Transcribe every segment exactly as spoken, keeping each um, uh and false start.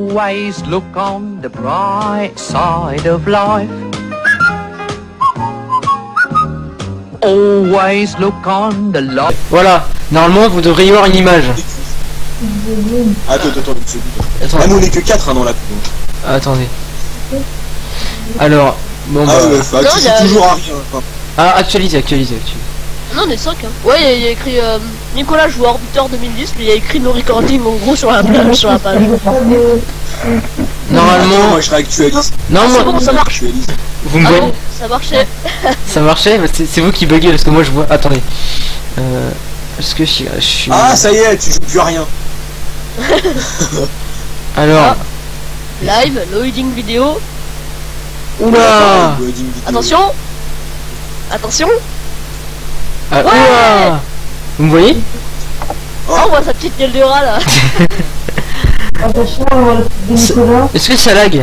Always look on the bright side of life. Always look on the light. Voilà, normalement vous devriez voir une image. Attends, attends, attends, Attends. ah, nous on est que quatre hein, dans la coupe. Ah, attendez. Alors, bon Ah bah... ouais, bah, Non, tu il y sais a- toujours à rien. Enfin, Ah, actualisé, actualisé, actualisé. Non, on est cinq. Hein. Ouais, il y, a- il y a écrit euh, Nicolas joue Orbiteur deux mille dix, mais il y a écrit no recording en gros sur la page. Sur la page. Normalement... moi je réactualise. Non, C'est moi... bon, ça marche. Réactualise. Vous me Ah voyez? bon, ça marchait. Ça marchait? Bah, c'est c'est vous qui buguez parce que moi je vois... Attendez. Euh... Est-ce que je suis... je suis... Ah ça y est, tu joues plus à rien. Alors... Live, loading vidéo. Oula! Loading vidéo. Attention. Attention. Ah, Ouais. oula! Vous me voyez? Oh, on voit sa petite gueule de rat là. Attention, on va le de Nicolas. Est-ce que ça lag?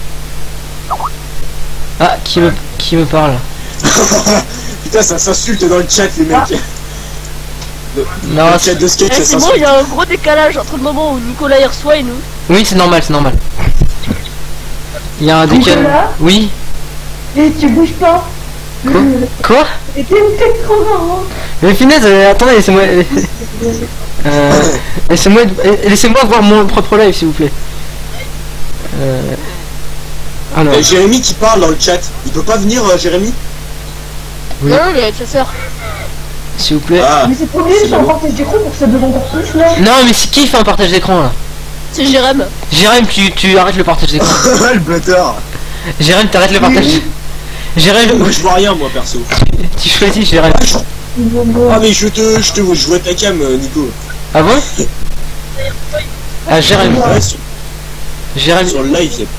Ah, qui me, qui me parle? Putain, ça s'insulte dans le chat les mecs. Le, Non, le chat de sketch, Eh, ça c'est bon, il s'insulte. y a un gros décalage entre le moment où Nicolas y reçoit et nous. oui, c'est normal, c'est normal. Il y a un décalage. Nicolas Oui? Et tu bouges pas. Quoi? Quoi? Et t'es peut-être trop marrant. Mais finesse, euh, attendez, laissez-moi... Euh... Laissez-moi euh, laissez-moi voir mon propre live, s'il vous plaît. Euh... Alors... Eh, Jérémy qui parle dans le chat, il peut pas venir euh, Jérémy? Oui. Non, il est avec sa sœur. S'il vous plaît. Ah, Mais c'est trop bien, je suis en partage d'écran pour que ça bouge encore plus là. Non, mais c'est qui fait un partage d'écran, là? C'est Jérém. Jérém, tu, tu arrêtes le partage d'écran. le bâtard. Jérém, t'arrêtes le partage. Jérém, Moi je vois rien moi perso. tu choisis, Jérém. Ah, je- ah, mais je te, je te vois, je vois ta cam euh, Nico. Ah bon? Ah, Jérém. Ouais, sur, Jérém, sur le live, y a...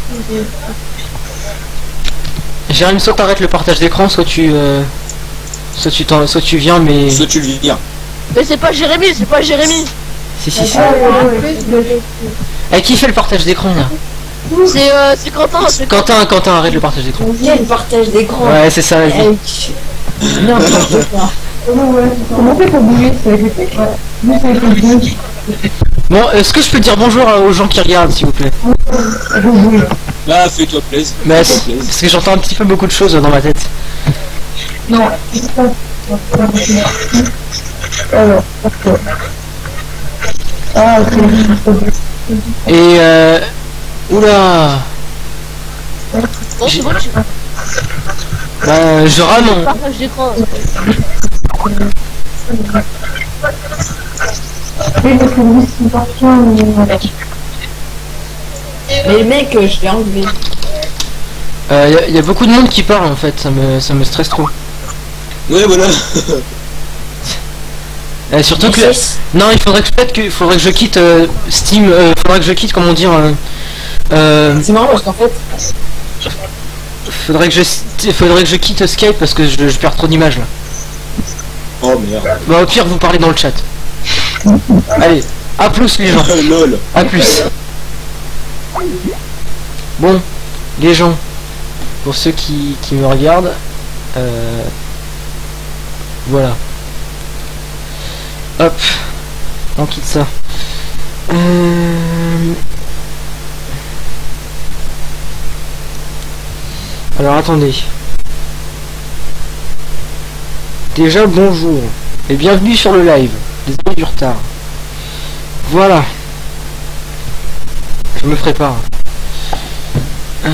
Jérém, soit t'arrêtes le partage d'écran, soit tu... Euh... Soit tu t'en... soit tu viens, mais... soit tu le viens. Mais c'est pas Jérémy, c'est pas Jérémy. Si, si, si. Ah, ouais, ouais, ouais. Eh, qui fait le partage d'écran, là? C'est euh, c'est Quentin, c'est Quentin, Quentin, arrête le partage d'écran. Il y a le partage d'écran. Ouais, c'est ça, vas-y. Eh, tu- N'importe quoi. Comment ouais. Comment on fait pour bouger? C'est avec le fait. Ouais. Nous, c'est avec le bouge. Bon, est-ce que je peux dire bonjour euh, aux gens qui regardent, s'il vous plaît? Faut bouger. Là, fais-toi plaisir. Bah, Fais-toi c'est- plaisir. parce que j'entends un petit peu beaucoup de choses euh, dans ma tête. Non, c'est pas. Alors, pourquoi? Ah, ok. Et euh... Oula. bon, c'est bon, tu Bah, je rame. partage d'écran. Oui, parce que lui, c'est parti, mais. Mais mec, euh, je l'ai enlevé. Il euh, y, a- y a beaucoup de monde qui parle, en fait, ça me, ça me stresse trop. Ouais, voilà. Euh, surtout que... Yes. Non, il faudrait que je pète que... faudrait que je quitte euh, Steam, euh, faudrait que je quitte, comment dire... Euh, euh, C'est marrant parce qu'en fait, faudrait que je... faudrait que je quitte Skype parce que je, je perds trop d'images, là. Oh merde. Bah, au pire, vous parlez dans le chat. Allez, à plus, les gens. Lol. À plus. Bon, les gens, pour ceux qui, qui me regardent, euh, voilà. Hop, on quitte ça. Euh... Alors attendez. Déjà bonjour et bienvenue sur le live. Désolé du retard. Voilà. Je me prépare. Euh...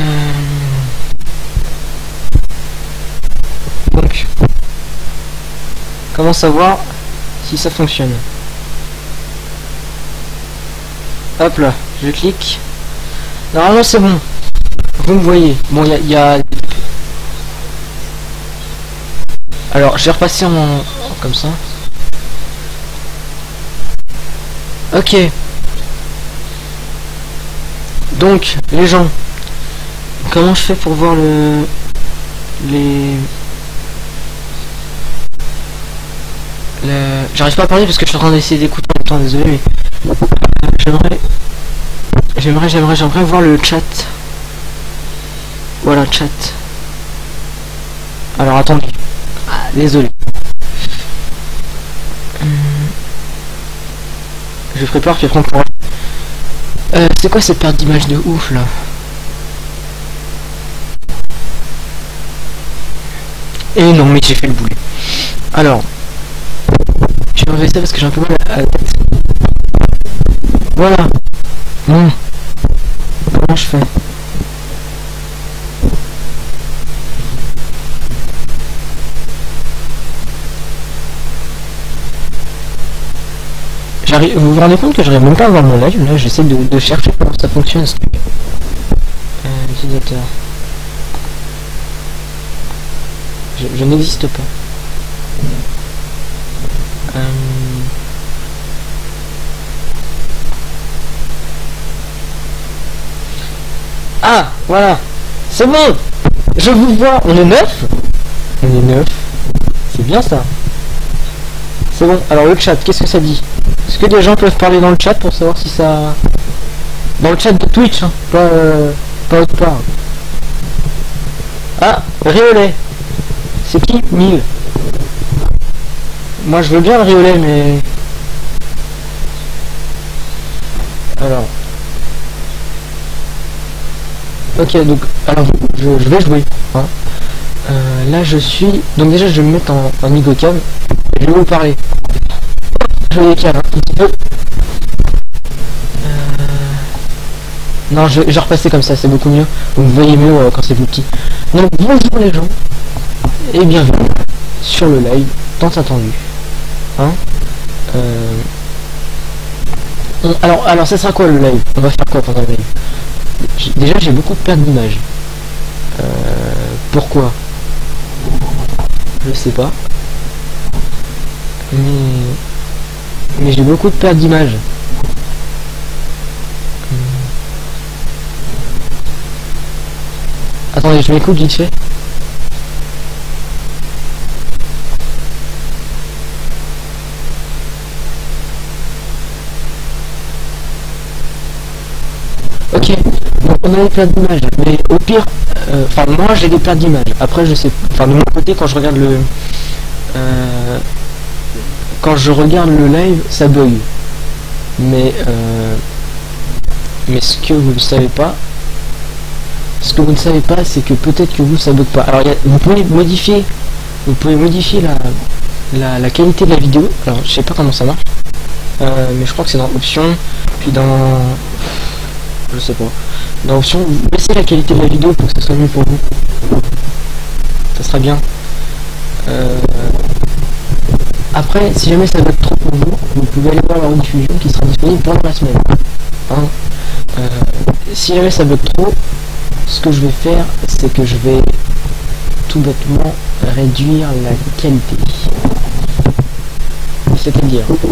Donc, comment savoir si ça fonctionne? Hop là, je clique. Normalement c'est bon. Vous me voyez. Bon, il y a, y a... Alors, je vais repasser en... comme ça. Ok. Donc, les gens, comment je fais pour voir le... les... le... J'arrive pas à parler parce que je suis en train d'essayer d'écouter en même temps, désolé, mais... Euh, j'aimerais... J'aimerais, j'aimerais, j'aimerais voir le chat. Voilà, chat. Alors, attendez. Ah, désolé. Hum. Je prépare, puis après on pourra... Euh, c'est quoi cette perte d'image de ouf là? Et non, mais j'ai fait le boulet. Alors, je vais enlever ça parce que j'ai un peu mal à la tête. Voilà. Bon. Comment je fais? J'arrive. Vous vous rendez compte que j'arrive même pas à voir mon live? Là, j'essaie de, de chercher comment ça fonctionne ce truc. Euh, utilisateur. Je, je n'existe pas. Euh... Ah, voilà. C'est bon. Je vous vois. On est neuf. On est neuf. C'est bien ça. C'est bon. Alors le chat, qu'est-ce que ça dit? Est-ce que des gens peuvent parler dans le chat pour savoir si ça... Dans le chat de Twitch, hein, pas, euh, pas autre part. Ah, Riolet. C'est qui? mille. Moi je veux bien le Riolet, mais... Alors... Ok, donc... Alors, je, je vais jouer. Hein. Euh, là je suis... Donc déjà je vais me mettre en, en Igocam. Je vais vous parler. Je vais éclairer un petit peu. Euh... Non, je, je vais repasser comme ça, c'est beaucoup mieux. Vous voyez mieux euh, quand c'est plus petit. Donc bonjour les gens. Et bienvenue sur le live tant attendu. Hein euh... On, alors, alors ça sera quoi le live? On va faire quoi pendant le live? Déjà j'ai beaucoup de pertes d'image. Euh... Pourquoi? Je sais pas. Mais... Mais j'ai beaucoup de pertes d'image. Attendez, je m'écoute vite fait. Ok, donc on a des pertes d'image, mais au pire, enfin euh, moi j'ai des pertes d'image. Après je sais, enfin de mon côté quand je regarde le, euh, quand je regarde le live, ça bug. Mais euh, mais ce que vous ne savez pas, ce que vous ne savez pas, c'est que peut-être que vous ça bug pas. Alors y a, vous pouvez modifier, vous pouvez modifier la, la la qualité de la vidéo. Alors je sais pas comment ça marche, euh, mais je crois que c'est dans options, puis dans je sais pas. Dans option, baissez la qualité de la vidéo pour que ça soit mieux pour vous. Ça sera bien. Euh... Après, si jamais ça va être trop pour vous, vous pouvez aller voir la rediffusion qui sera disponible pendant la semaine. Hein euh... Si jamais ça bug trop, ce que je vais faire, c'est que je vais tout bêtement réduire la qualité. C'est-à-dire... Euh...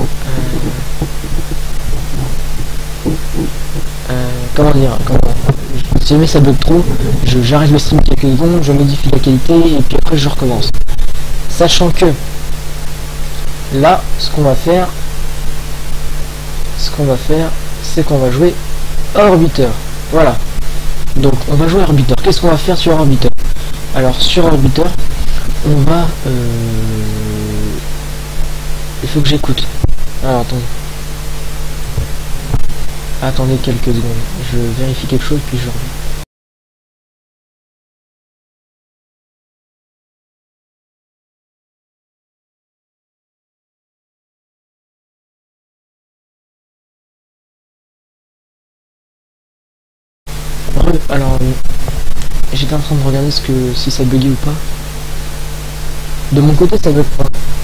Euh, comment dire, comment, si jamais ça bug trop, je j'arrête le stream quelques secondes, je modifie la qualité et puis après je recommence. Sachant que là, ce qu'on va faire, ce qu'on va faire, c'est qu'on va jouer à Orbiteur. Voilà. Donc on va jouer à Orbiteur. Qu'est-ce qu'on va faire sur Orbiteur? Alors sur Orbiteur, on va, euh... il faut que j'écoute. Alors attendez. Attendez quelques secondes, je vérifie quelque chose puis je reviens. Alors, euh, j'étais en train de regarder ce que si ça buguait ou pas. De mon côté, ça bug pas.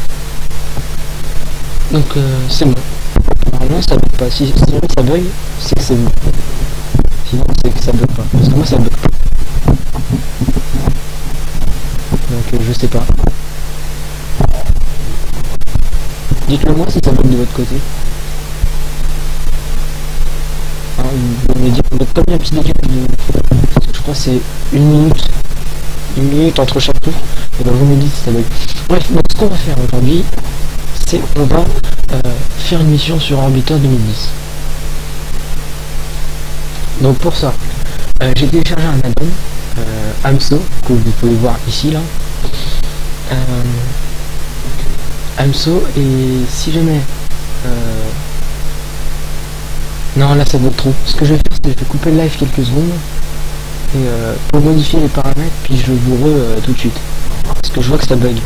Donc euh, c'est bon. Normalement ça bug pas. Si, si jamais ça bug, c'est que c'est bon. Sinon c'est que ça bug pas. Parce que moi ça bug pas. Donc euh, je sais pas. Dites-le moi si ça bug de votre côté. Hein, vous pouvez me dire, vous êtes combien de petits dégâts de... Parce que je crois que c'est une minute. Une minute entre chaque tour. Et ben vous me dites si ça bug. Bref, donc ce qu'on va faire aujourd'hui, c'est on va euh, faire une mission sur Orbiteur deux mille dix. Donc pour ça, euh, j'ai téléchargé un add-on, euh, Amso, que vous pouvez voir ici là. Euh, Amso, et si jamais euh, Non, là ça bug trop. Ce que je vais faire, c'est que je vais couper le live quelques secondes. Et euh, pour modifier les paramètres, puis je vous re euh, tout de suite. Parce que je vois que ça bug.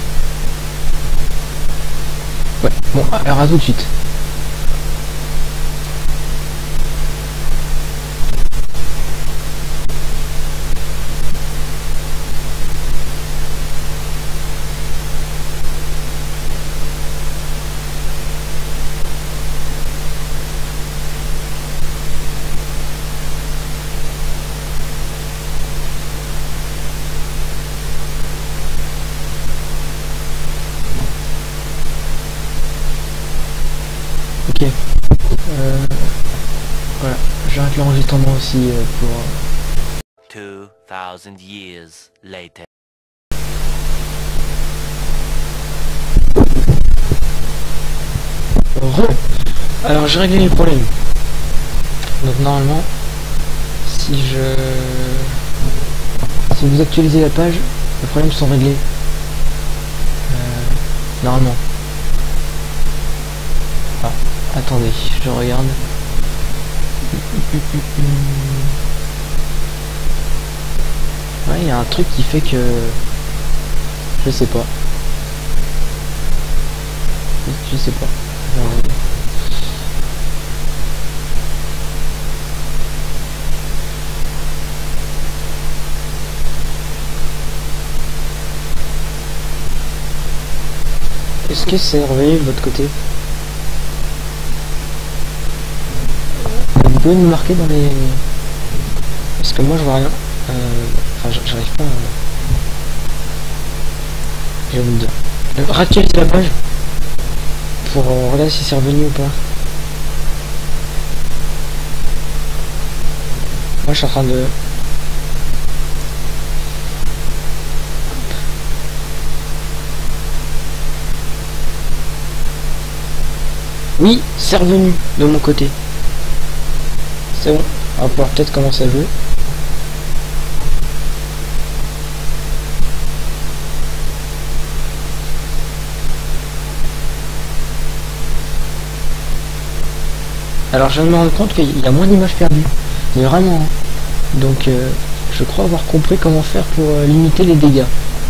Ouais, bon, alors à tout de suite. Ok. Euh, voilà, j'arrête l'enregistrement aussi euh, pour... Two thousand years later. Re. Alors j'ai réglé les problèmes. Donc normalement, si je... Si vous actualisez la page, les problèmes sont réglés. Euh, normalement. Ah, attendez, je regarde. Ouais, il y a un truc qui fait que... Je sais pas. Je sais pas. Euh... Est-ce que c'est revenu de votre côté? Vous pouvez me marquer dans les... Parce que moi je vois rien. Euh... Enfin j'arrive pas à... Je vais vous dire. Réactualiser la page pour euh, regarder si c'est revenu ou pas. Moi je suis en train de... Oui, c'est revenu de mon côté. C'est bon, on va pouvoir peut-être commencer à jouer. Alors je viens de me rendre compte qu'il y a moins d'images perdues. Mais vraiment. Hein. Donc euh, je crois avoir compris comment faire pour euh, limiter les dégâts.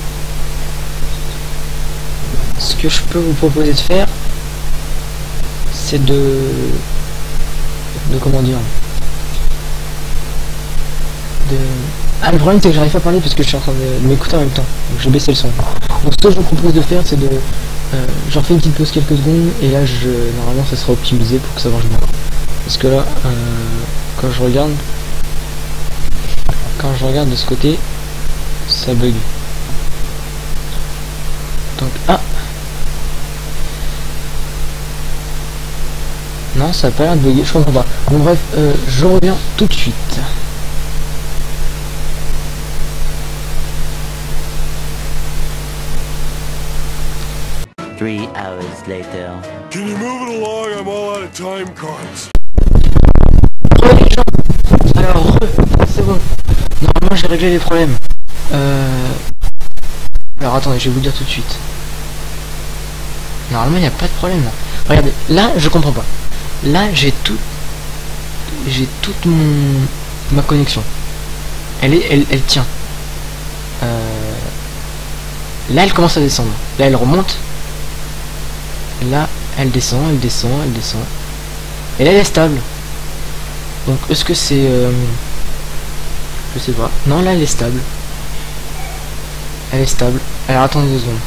Ce que je peux vous proposer de faire, c'est de... de comment dire de... Ah, le problème c'est que j'arrive pas à parler parce que je suis en train de m'écouter en même temps, donc je vais baisser le son. Donc ce que je vous propose de faire, c'est de... Euh, j'en fais une petite pause quelques secondes, et là je... normalement ça sera optimisé pour que ça marche bien. Parce que là, euh, quand je regarde... Quand je regarde de ce côté, ça bug. Donc... Ah, non, ça a pas l'air de bugger, je comprends pas. Bon bref, euh, je reviens tout de suite. Three hours later. Can you move it along? I'm all out of time cards. Re les gens. Alors, re, c'est bon. Normalement j'ai réglé les problèmes. Euh... Alors attendez, je vais vous dire tout de suite. Normalement il n'y a pas de problème là. Regardez, là je comprends pas. Là j'ai tout, j'ai toute mon ma connexion. Elle est, elle, elle tient. Euh, là elle commence à descendre. Là elle remonte. Là elle descend, elle descend, elle descend. Et là elle est stable. Donc est-ce que c'est, euh, je sais pas. Non, là elle est stable. Elle est stable. Alors attendez deux secondes.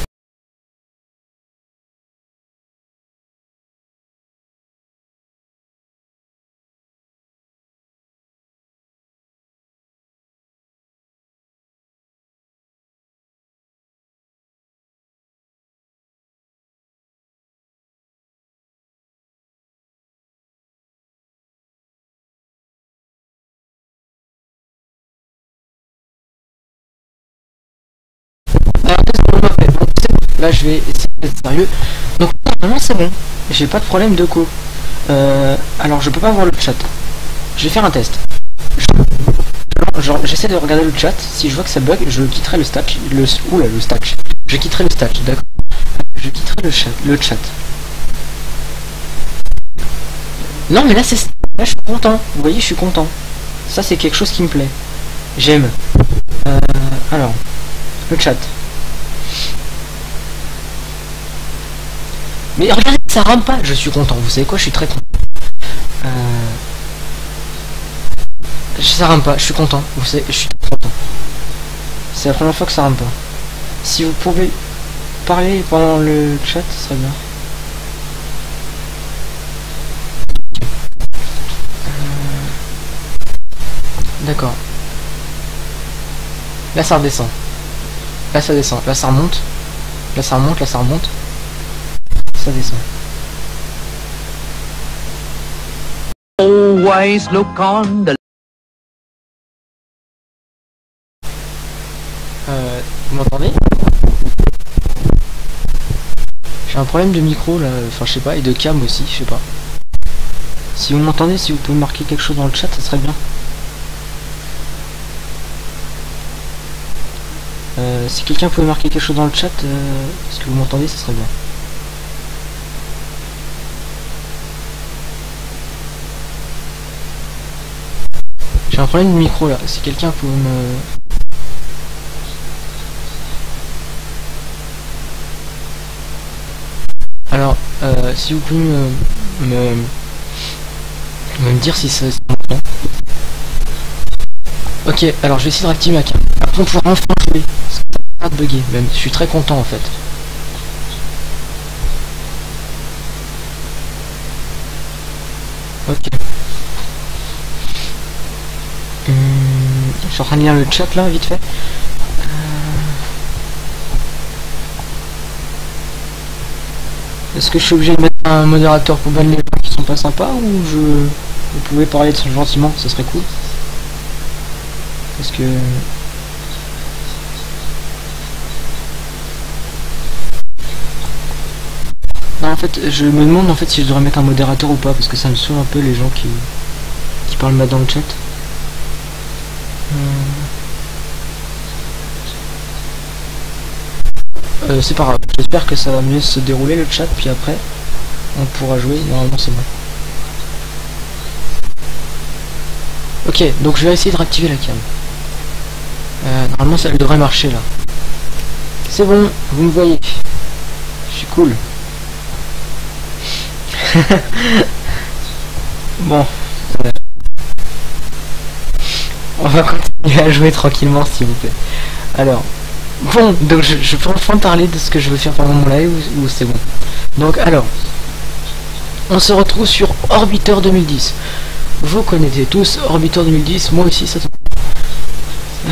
Alors, là je vais essayer d'être sérieux. Donc normalement c'est bon. J'ai pas de problème de co. Euh, alors je peux pas voir le chat. Je vais faire un test. Genre j'essaie de regarder le chat. Si je vois que ça bug, je quitterai le stack. Le oula le stack. Je quitterai le stack, d'accord. Je quitterai le chat. Le chat. Non mais là c'est Là je suis content, vous voyez, je suis content. Ça c'est quelque chose qui me plaît. J'aime. Euh, alors, le chat. Mais regardez, ça rame pas. Je suis content. Vous savez quoi, je suis très content. Euh... Ça rame pas, je suis content. Vous savez, je suis très content. C'est la première fois que ça rame pas. Si vous pouvez parler pendant le chat, ce serait bien. Euh... D'accord. Là ça redescend. Là ça descend. Là ça remonte. Là ça remonte, là ça remonte. Ça descend. Always look on the Euh, vous m'entendez? J'ai un problème de micro là, enfin je sais pas, et de cam aussi, je sais pas. Si vous m'entendez, si vous pouvez marquer quelque chose dans le chat, ça serait bien. Euh, si quelqu'un pouvait marquer quelque chose dans le chat, euh, est-ce que vous m'entendez, ça serait bien. J'ai un problème de micro là, si quelqu'un pouvait me... Alors, euh, si vous pouvez me, me, me dire si ça se entend. Ok, alors je vais essayer de réactiver ma cam. Après on pourra enfin jouer. Ça va pas bugger, même. Je suis très content en fait. Ok. Hum, je suis en train de lire le chat là, vite fait. Est-ce que je suis obligé de mettre un modérateur pour banner les gens qui sont pas sympas, ou je... vous pouvez parler de ça gentiment, ça serait cool. Parce que... Non, en fait, je me demande en fait si je devrais mettre un modérateur ou pas, parce que ça me saoule un peu les gens qui, qui parlent mal dans le chat. Hum... Euh, c'est pas grave, j'espère que ça va mieux se dérouler le chat, puis après on pourra jouer, normalement c'est bon. Ok, donc je vais essayer de réactiver la cam. Euh, normalement ça devrait marcher là. C'est bon, vous me voyez. Je suis cool. Bon. Euh, on va continuer à jouer tranquillement s'il vous plaît. Alors... Bon, donc je, je peux enfin parler de ce que je veux faire pendant mon live ou, ou c'est bon. Donc alors, on se retrouve sur Orbiter deux mille dix. Vous connaissez tous Orbiter deux mille dix, moi aussi ça. Euh...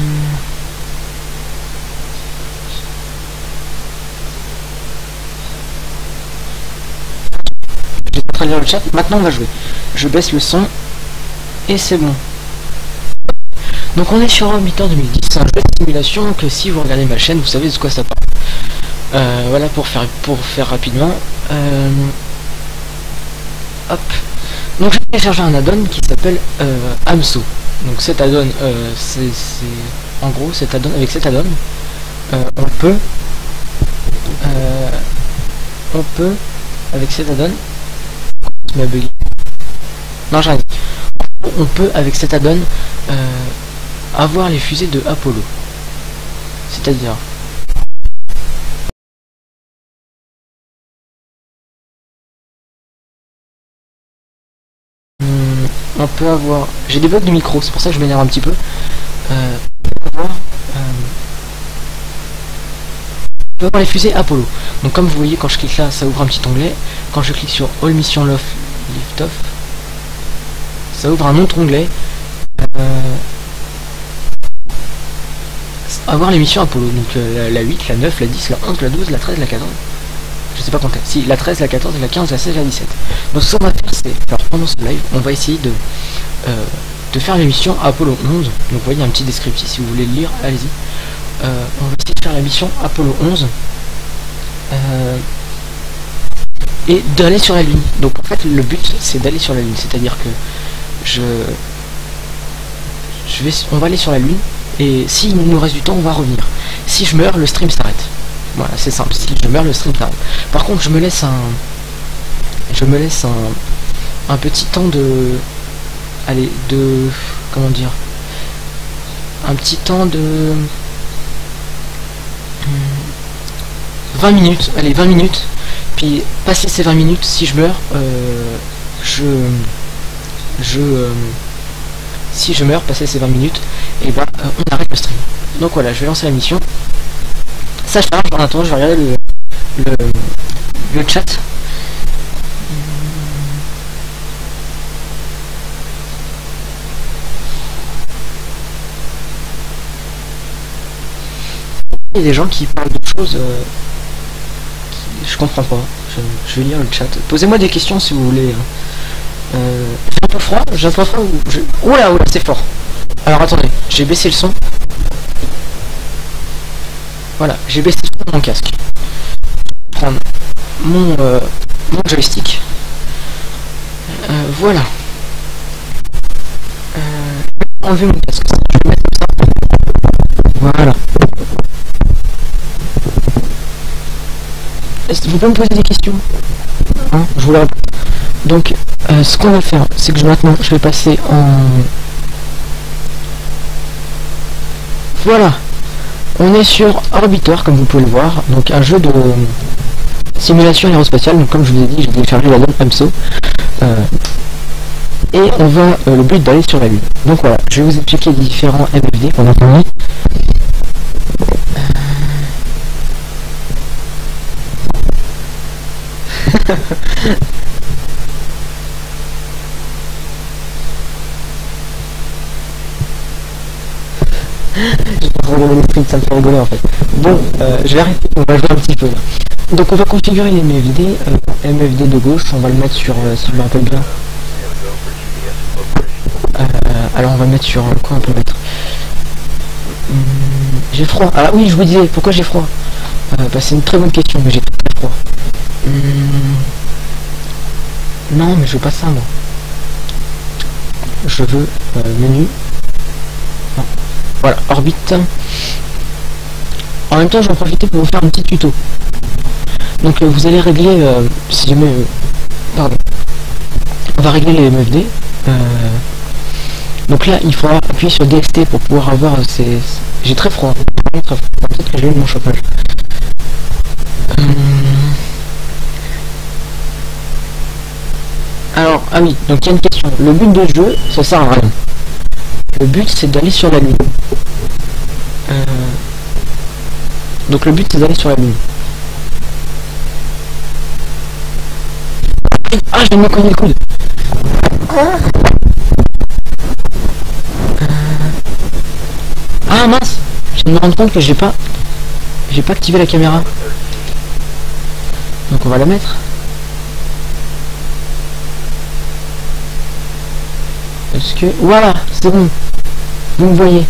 Je vais pas très bien le chat, maintenant on va jouer. Je baisse le son et c'est bon. Donc on est sur Orbiter deux mille dix, c'est un jeu de simulation que si vous regardez ma chaîne, vous savez de quoi ça parle. Euh, voilà pour faire pour faire rapidement. Euh, hop. Donc j'ai téléchargé un add-on qui s'appelle euh, Amso. Donc cet add-on, euh, c'est en gros cet add-on avec cet add-on, euh, on peut euh, on peut avec cet add-on m'a bugué. Non j'arrive. On peut avec cet add-on euh, avoir les fusées de Apollo, c'est-à-dire hmm, on peut avoir, j'ai des bugs de micro, c'est pour ça que je m'énerve un petit peu. Euh, on peut avoir, euh, on peut avoir les fusées Apollo. Donc comme vous voyez, quand je clique là, ça ouvre un petit onglet. Quand je clique sur All Mission Lift Off, ça ouvre un autre onglet. Euh, avoir les missions Apollo, donc euh, la, la huit, la neuf, la dix, la onze, la douze, la treize, la quatorze, je sais pas compter, si la treize, la quatorze, la quinze, la seize, la dix-sept. Donc ce qu'on va faire, c'est, alors pendant ce live, on va essayer de, euh, de faire l'émission Apollo onze. Donc vous voyez un petit descriptif, si vous voulez le lire, allez-y. Euh, on va essayer de faire la mission Apollo onze euh, et d'aller sur la Lune. Donc en fait le but c'est d'aller sur la Lune, c'est-à-dire que je, je vais, on va aller sur la Lune. Et s'il nous reste du temps, on va revenir. Si je meurs, le stream s'arrête. Voilà, c'est simple. Si je meurs, le stream s'arrête. Par contre, je me laisse un... Je me laisse un... un petit temps de... Allez, de... Comment dire, un petit temps de... vingt minutes, allez, vingt minutes. Puis, passer ces vingt minutes, si je meurs, euh, je... Je... Euh, si je meurs, passer ces vingt minutes, et bah, euh, on arrête le stream. Donc voilà, je vais lancer la mission. Ça charge, en attendant, je vais regarder le... Le, le chat. Il y a des gens qui parlent de choses euh, qui, je comprends pas. Je, je vais lire le chat. Posez-moi des questions si vous voulez. Euh, j'ai un peu froid, j'ai un peu froid. Ou je... Oula, oula, c'est fort. Alors attendez, j'ai baissé le son. Voilà, j'ai baissé le son de mon casque. Je vais prendre mon, euh, mon joystick. Euh, voilà. Euh, enlever mon casque. Je vais mettre ça. Voilà. Est-ce que vous pouvez me poser des questions, hein, je vous la réponds. Donc, euh, ce qu'on va faire, c'est que je, maintenant, je vais passer en... Voilà. On est sur Orbiter, comme vous pouvez le voir. Donc, un jeu de simulation aérospatiale. Donc, comme je vous ai dit, j'ai téléchargé la donne M S O. Euh, et on va... Euh, le but d'aller sur la Lune. Donc, voilà. Je vais vous expliquer les différents M F D qu'on a connus. J'ai pas trop regardé les streams, ça me fait rigoler en fait. Bon, euh, je vais arrêter, on va jouer un petit peu là. Donc on va configurer les M F D, euh, M F D de gauche, on va le mettre sur, euh, si je me rappelle bien. Euh, alors on va le mettre sur, quoi on peut mettre hum, j'ai froid, ah oui je vous disais, pourquoi j'ai froid euh, bah, c'est une très bonne question, mais j'ai très froid. Hum, non mais je veux pas ça moi. Je veux euh, menu. Non. Voilà, orbite. En même temps, je vais en profiter pour vous faire un petit tuto. Donc, euh, vous allez régler, euh, si jamais, euh, pardon, on va régler les M F D. Euh, donc là, il faudra appuyer sur D S T pour pouvoir avoir ces... J'ai très froid, très froid. Peut-être que j'ai eu mon chauffage. Euh... Alors, ah oui, donc il y a une question. Le but de jeu, ça sert à rien. Le but, c'est d'aller sur la Lune. Euh... Donc le but, c'est d'aller sur la Lune. Ah, je viens de me cogner le coude. Euh... Ah mince, je viens de me rendre compte que j'ai pas... J'ai pas activé la caméra. Donc on va la mettre. Est-ce que... Voilà, c'est bon. Vous me voyez.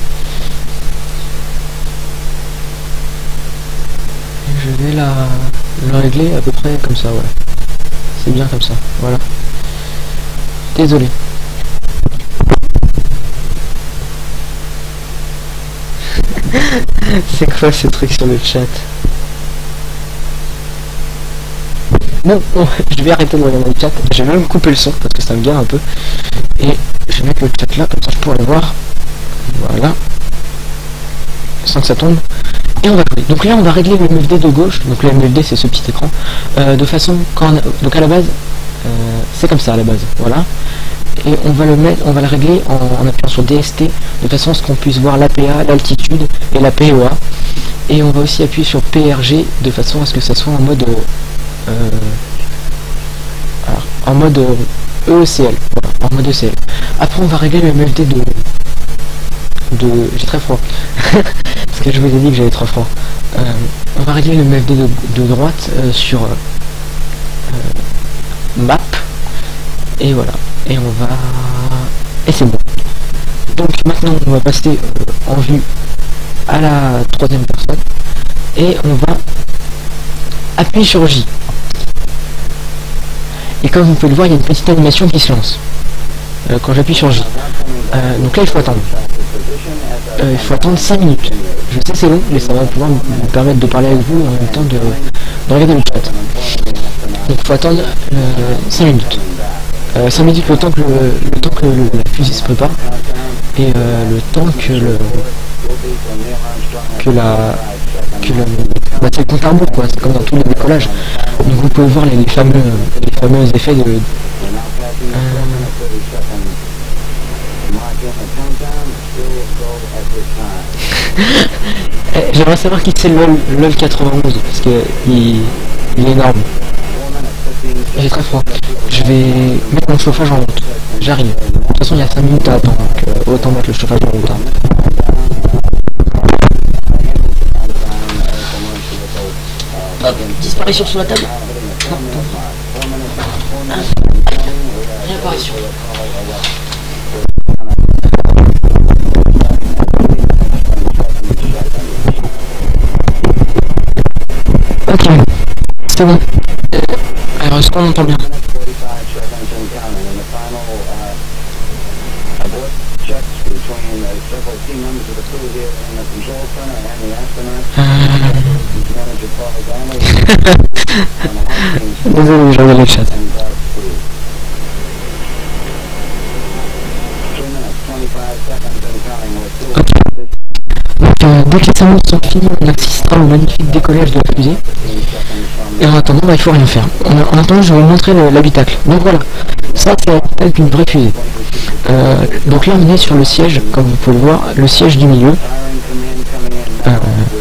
Je vais la... la régler à peu près comme ça, voilà. C'est bien comme ça, voilà. Désolé. C'est quoi ce truc sur le chat? Bon, bon, je vais arrêter de regarder le chat. Je vais même couper le son parce que ça me gare un peu. Et je vais mettre le chat là, comme ça je pourrai le voir. Voilà. Sans que ça tombe. Et on va jouer. Donc là on va régler le M F D de gauche. Donc le M F D c'est ce petit écran. Euh, de façon quand on a... Donc à la base, euh, c'est comme ça à la base. Voilà. Et on va le mettre, on va le régler en, en appuyant sur D S T de façon à ce qu'on puisse voir l'A P A, l'altitude et la P O A. Et on va aussi appuyer sur P R G de façon à ce que ça soit en mode euh, alors, en mode E E C L. Voilà, en mode E C L. Après on va régler le M F D de de j'ai très froid parce que je vous ai dit que j'avais trop froid. Euh, on va régler le M F D de, de droite euh, sur euh, map et voilà. Et on va... Et c'est bon. Donc maintenant on va passer euh, en vue à la troisième personne. Et on va appuyer sur J. Et comme vous pouvez le voir, il y a une petite animation qui se lance. Euh, quand j'appuie sur J. Euh, donc là il faut attendre. Euh, il faut attendre cinq minutes. Je sais c'est long, mais ça va pouvoir me permettre de parler avec vous en même temps de, de regarder le chat. Donc il faut attendre euh, cinq minutes. Euh, cinq minutes le temps que, le, le, temps que le, la fusée se prépare et euh, le temps que le que la que le bah, c'est le compte à rebours quoi, c'est comme dans tous les décollages. Donc vous pouvez voir les, les fameux les fameux effets de euh, j'aimerais savoir qui c'est LOL, LOL quatre-vingt-onze parce que il, il est énorme. J'ai très froid. Je vais mettre mon chauffage en route. J'arrive. De toute façon il y a cinq minutes à attendre, donc euh, autant mettre le chauffage en route. Hein. Hop, disparition sous la table. Non, pas vrai. Réapparition. Ok, c'est bon. Euh, alors est-ce qu'on entend bien? Désolé, j'ai regardé le chat. Ok. Donc euh, dès que les cinq minutes sont finies, on assistera au magnifique décollage de la fusée. Et en attendant, bah, il faut rien faire. En, en attendant, je vais vous montrer l'habitacle. Donc voilà, ça c'est l'habitacle d'une vraie fusée. Euh, donc là, on est sur le siège, comme vous pouvez le voir, le siège du milieu. Euh,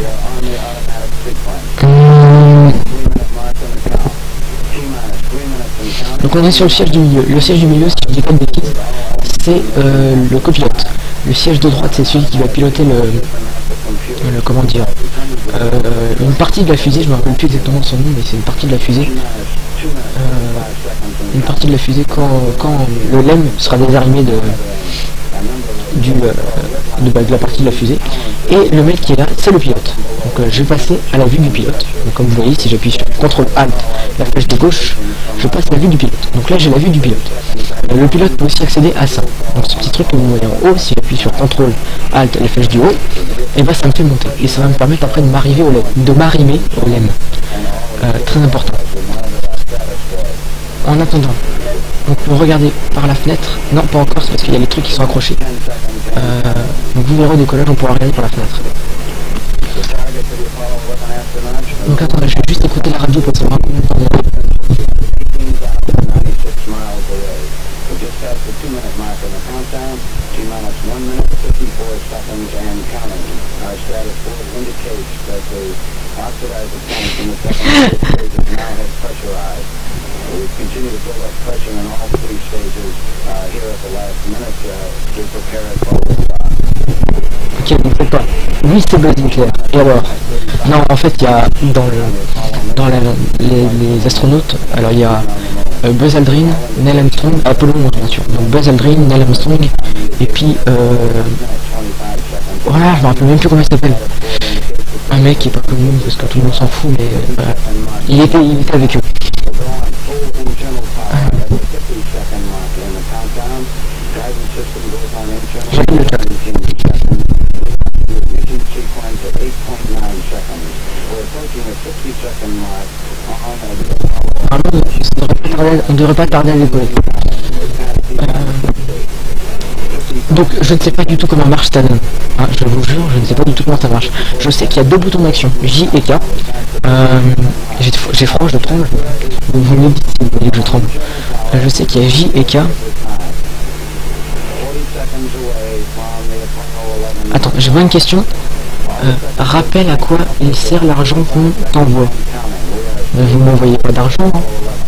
hum, donc on est sur le siège du milieu. Le siège du milieu, si je dis pas de bêtises, c'est euh, le copilote. Le siège de droite, c'est celui qui va piloter le, le comment dire, euh, une partie de la fusée. Je me rappelle plus exactement son nom, mais c'est une partie de la fusée. Euh, une partie de la fusée quand, quand le lemme sera désarmé de, du, euh, de, bah, de la partie de la fusée. Et le mec qui est là, c'est le pilote. Donc euh, je vais passer à la vue du pilote. Donc comme vous voyez, si j'appuie sur contrôle alt, la flèche de gauche, je passe à la vue du pilote. Donc là j'ai la vue du pilote. Euh, le pilote peut aussi accéder à ça. Donc ce petit truc que vous voyez en haut, si j'appuie sur contrôle alt, la flèche du haut, et bah ça me fait monter. Et ça va me permettre après de m'arriver au lemme, de m'arrimer au lemme. Euh, très important. En attendant, on peut regarder par la fenêtre. Non, pas encore, c'est parce qu'il y a les trucs qui sont accrochés. Euh, donc vous verrez au décollage, on pourra regarder par la fenêtre. Donc attendez, je vais juste écouter la radio pour savoir combien de temps il y a. Ok, donc c'est pas. Oui, c'est buzz nucléaire. Et alors? Non, en fait, il y a dans le dans la, les, les astronautes, alors il y a euh, Buzz Aldrin, Neil Armstrong, Apollo onze bien sûr. Donc Buzz Aldrin, Neil Armstrong, et puis euh, voilà, je me rappelle même plus comment il s'appelle. Un mec qui est pas connu parce que tout le monde s'en fout, mais euh, voilà. il était il était avec eux. J'ai lu le chat. On ne devrait pas tarder à décoller. Euh... Donc je ne sais pas du tout comment marche Stalin. Hein, je vous jure, je ne sais pas du tout comment ça marche. Je sais qu'il y a deux boutons d'action, J et K. Euh... J'ai froid, je tremble. Vous me dites si vous voulez que je tremble. Euh, je sais qu'il y a J et K. Attends, j'ai une question. Euh, rappelle à quoi il sert l'argent qu'on t'envoie. Euh, vous m'envoyez pas d'argent, hein.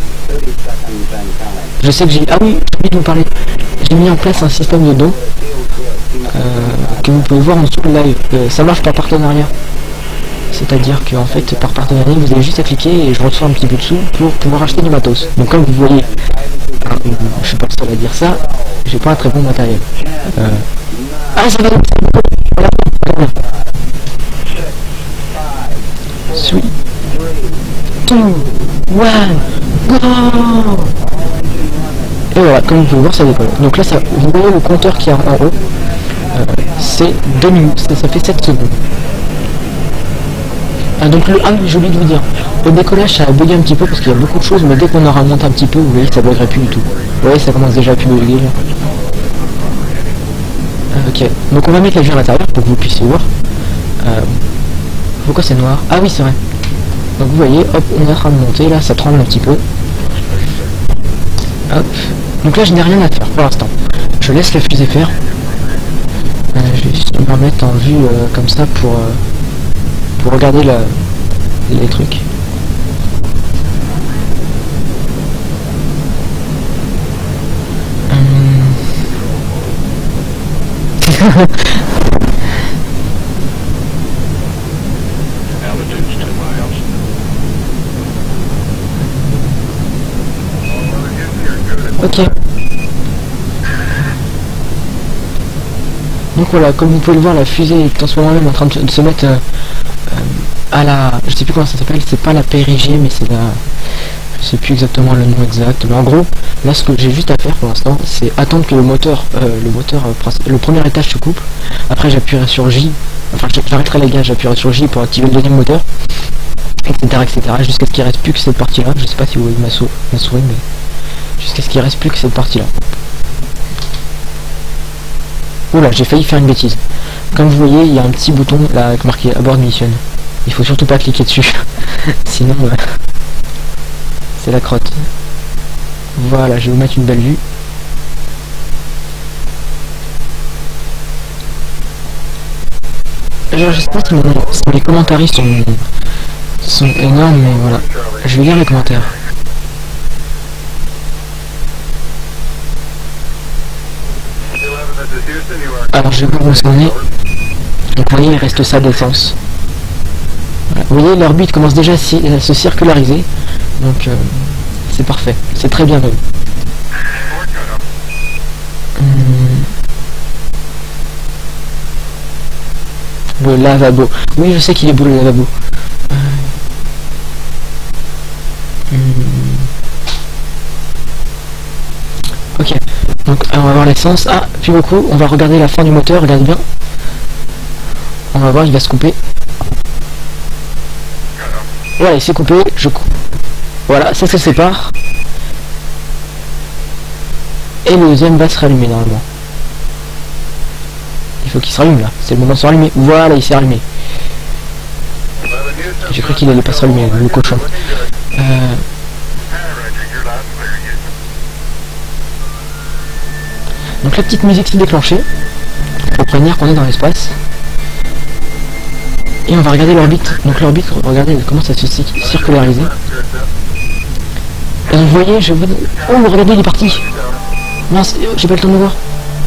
Je sais que j'ai... Ah oui, j'ai oublié de vous parler. J'ai mis en place un système de dons euh, que vous pouvez voir en dessous de live. Euh, ça marche par partenariat. C'est-à-dire qu'en fait, par partenariat, vous avez juste à cliquer et je reçois un petit peu de sous pour pouvoir acheter du matos. Donc comme vous voyez, hein, je suis pas le seul à dire ça, j'ai pas un très bon matériel. Euh... Ah, ça va. Voilà. Three, two, one, go! Et voilà, comme vous pouvez voir, ça décolle. Donc là, ça, vous voyez le compteur qui est en haut, euh, c'est deux minutes, ça, ça fait sept secondes. Ah, donc le... ah oui, j'ai oublié de vous dire. Au décollage, ça a bugué un petit peu parce qu'il y a beaucoup de choses, mais dès qu'on aura monté un petit peu, vous voyez que ça buggerait plus du tout. Vous voyez, ça commence déjà à plus bugger là. Euh, ok, donc on va mettre la vue à l'intérieur pour que vous puissiez voir. Euh... Pourquoi c'est noir? Ah oui, c'est vrai. Donc vous voyez, hop, on est en train de monter, là, ça tremble un petit peu. Hop. Donc là, je n'ai rien à faire pour l'instant. Je laisse la fusée faire. Euh, je vais juste me remettre en vue euh, comme ça pour, euh, pour regarder la, les trucs. Hum. Ok. Donc voilà, comme vous pouvez le voir, la fusée est en ce moment même en train de, de se mettre euh, euh, à la... Je sais plus comment ça s'appelle, c'est pas la périgée, mais c'est la... Je sais plus exactement le nom exact, mais en gros, là ce que j'ai juste à faire pour l'instant, c'est attendre que le moteur, euh, le moteur, euh, le premier étage se coupe. Après j'appuierai sur J, enfin j'arrêterai les gaz, j'appuierai sur J pour activer le deuxième moteur, etc, etc, jusqu'à ce qu'il reste plus que cette partie-là. Je sais pas si vous voyez ma, sou ma souris, mais jusqu'à ce qu'il reste plus que cette partie-là. Oula, j'ai failli faire une bêtise. Comme vous voyez, il y a un petit bouton là avec marqué Abort Mission. Il faut surtout pas cliquer dessus, sinon euh, c'est la crotte. Voilà, je vais vous mettre une belle vue. Alors, je sais pas si, mon, si les commentaires sont, sont énormes, mais voilà. Je vais lire les commentaires. Alors je vais voir où ça en est. Donc vous voyez, il reste ça d'essence. Voilà. Vous voyez, l'orbite commence déjà à, si, à se circulariser. Donc euh, c'est parfait. C'est très bien même. Hum. Le lavabo. Oui, je sais qu'il est beau le lavabo. Euh... Hum. Ok. Donc on va voir l'essence. Ah, puis beaucoup, on va regarder la fin du moteur, regarde bien. On va voir, il va se couper. Voilà, il s'est coupé, je coupe. Voilà, ça se sépare. Et le deuxième va se rallumer normalement. Il faut qu'il se rallume là, c'est le moment de se rallumer. Voilà, il s'est rallumé. J'ai cru qu'il allait pas se rallumer, le cochon. Euh... Donc la petite musique s'est déclenchée pour prévenir qu'on est dans l'espace. Et on va regarder l'orbite. Donc l'orbite, regardez, elle commence à se circulariser. Et vous voyez, je... Oh, regardez, il est parti. Mince, j'ai pas le temps de le voir.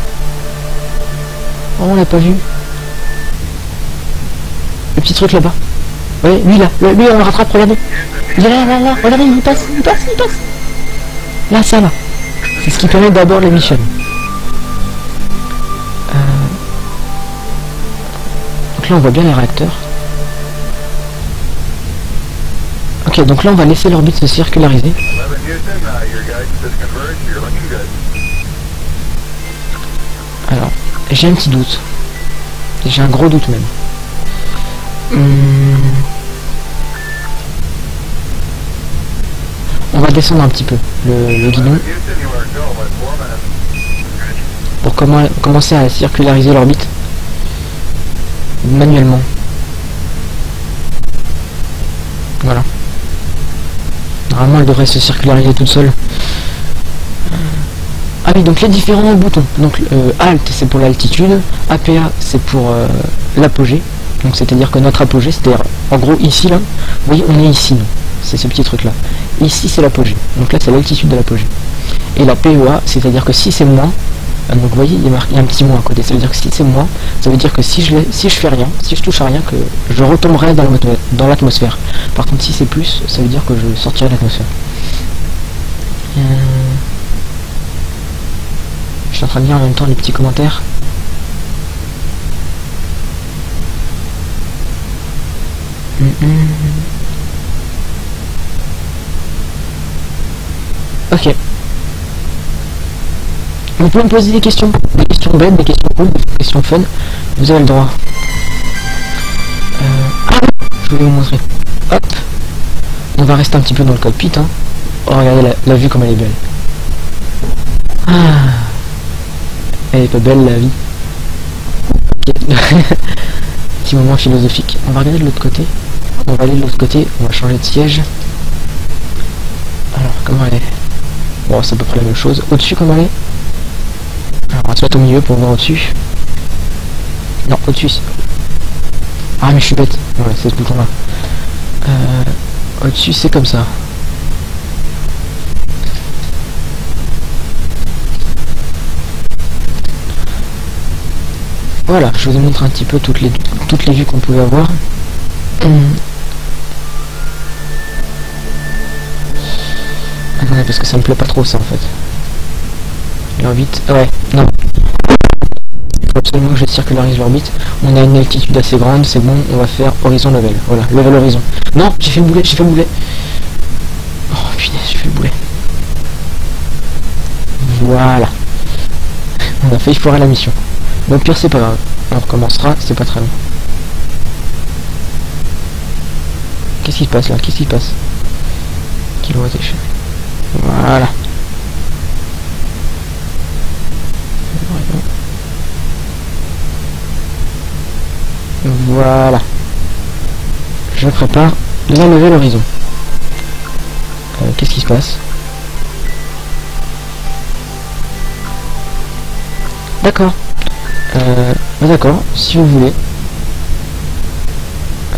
Oh, on l'a pas vu. Le petit truc là-bas. Ouais, lui là, le, lui on le rattrape, regardez. Il est là, là, là, regardez, il passe, il passe, il passe. Là, ça là. C'est ce qui permet d'abord la mission. Donc là on voit bien les réacteurs. Ok, donc là on va laisser l'orbite se circulariser. Alors, j'ai un petit doute. J'ai un gros doute même. Hum... On va descendre un petit peu le, le guidon. Pour comment, commencer à circulariser l'orbite. Manuellement. Voilà. Normalement elle devrait se circulariser toute seule. Ah oui, donc les différents boutons. Donc euh, Alt c'est pour l'altitude, A P A c'est pour euh, l'apogée. Donc c'est à dire que notre apogée, c'est-à-dire en gros ici là, vous voyez on est ici nous. C'est ce petit truc là. Ici c'est l'apogée. Donc là c'est l'altitude de l'apogée. Et la P O A, c'est à dire que si c'est moins, donc vous voyez il y, a marqué, il y a un petit moins à côté, ça veut dire que si c'est moins, ça veut dire que si je, si je fais rien, si je touche à rien, que je retomberai dans l'atmosphère. Par contre si c'est plus, ça veut dire que je sortirai de l'atmosphère. Euh... Je suis en train de lire en même temps les petits commentaires. Mm -mm. Ok. Vous pouvez me poser des questions, des questions bêtes, des questions cool, des questions fun, vous avez le droit. Euh, Je voulais vous montrer. Hop. On va rester un petit peu dans le cockpit. Hein. Oh, regardez la, la vue comme elle est belle. Ah. Elle est pas belle la vie. Okay. Petit moment philosophique. On va regarder de l'autre côté. On va aller de l'autre côté. On va changer de siège. Alors, comment elle est? Bon, c'est à peu près la même chose. Au-dessus, comment elle est? Alors, on va se mettre au milieu pour voir au-dessus. Non, au-dessus. Ah, mais je suis bête. Ouais, c'est ce bouton-là. Euh, au-dessus, c'est comme ça. Voilà, je vous ai montré un petit peu toutes les toutes les vues qu'on pouvait avoir. Hum. Attendez, parce que ça me plaît pas trop ça en fait. L'orbite, ouais, non. Il faut absolument que je circularise l'orbite. On a une altitude assez grande, c'est bon, on va faire horizon level. Voilà, level horizon. Non, j'ai fait le boulet, j'ai fait le boulet. Oh putain, j'ai fait le boulet. Voilà. On a failli foirer la mission. Bon, pire, c'est pas grave. On recommencera, c'est pas très long. Qu'est-ce qui se passe là? Qu'est-ce qui se passe? Kilowatt échelle. Voilà. Voilà. Je prépare la level horizon. Euh, Qu'est-ce qui se passe? D'accord. Euh, bah d'accord, si vous voulez. Euh...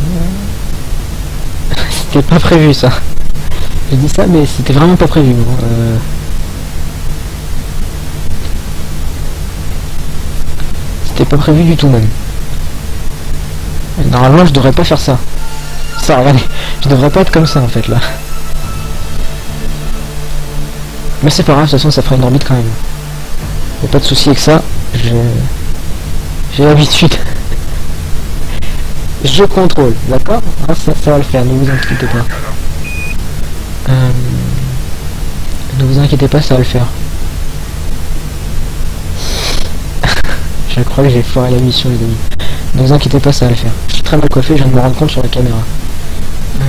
c'était pas prévu ça. J'ai dit ça, mais c'était vraiment pas prévu. Bon. Euh... C'était pas prévu du tout même. Normalement, je devrais pas faire ça. Ça, regardez, je devrais pas être comme ça en fait là. Mais c'est pas grave, de toute façon, ça fera une orbite quand même. Y'a pas de souci avec ça. J'ai l'habitude. Je contrôle, d'accord? Ah, ça, ça va le faire, ne vous inquiétez pas. Euh, ne vous inquiétez pas, ça va le faire. Je crois que j'ai foiré la mission, les amis. Ne vous inquiétez pas, ça va le faire. Je suis très mal coiffé, je viens de me rendre compte sur la caméra. Euh...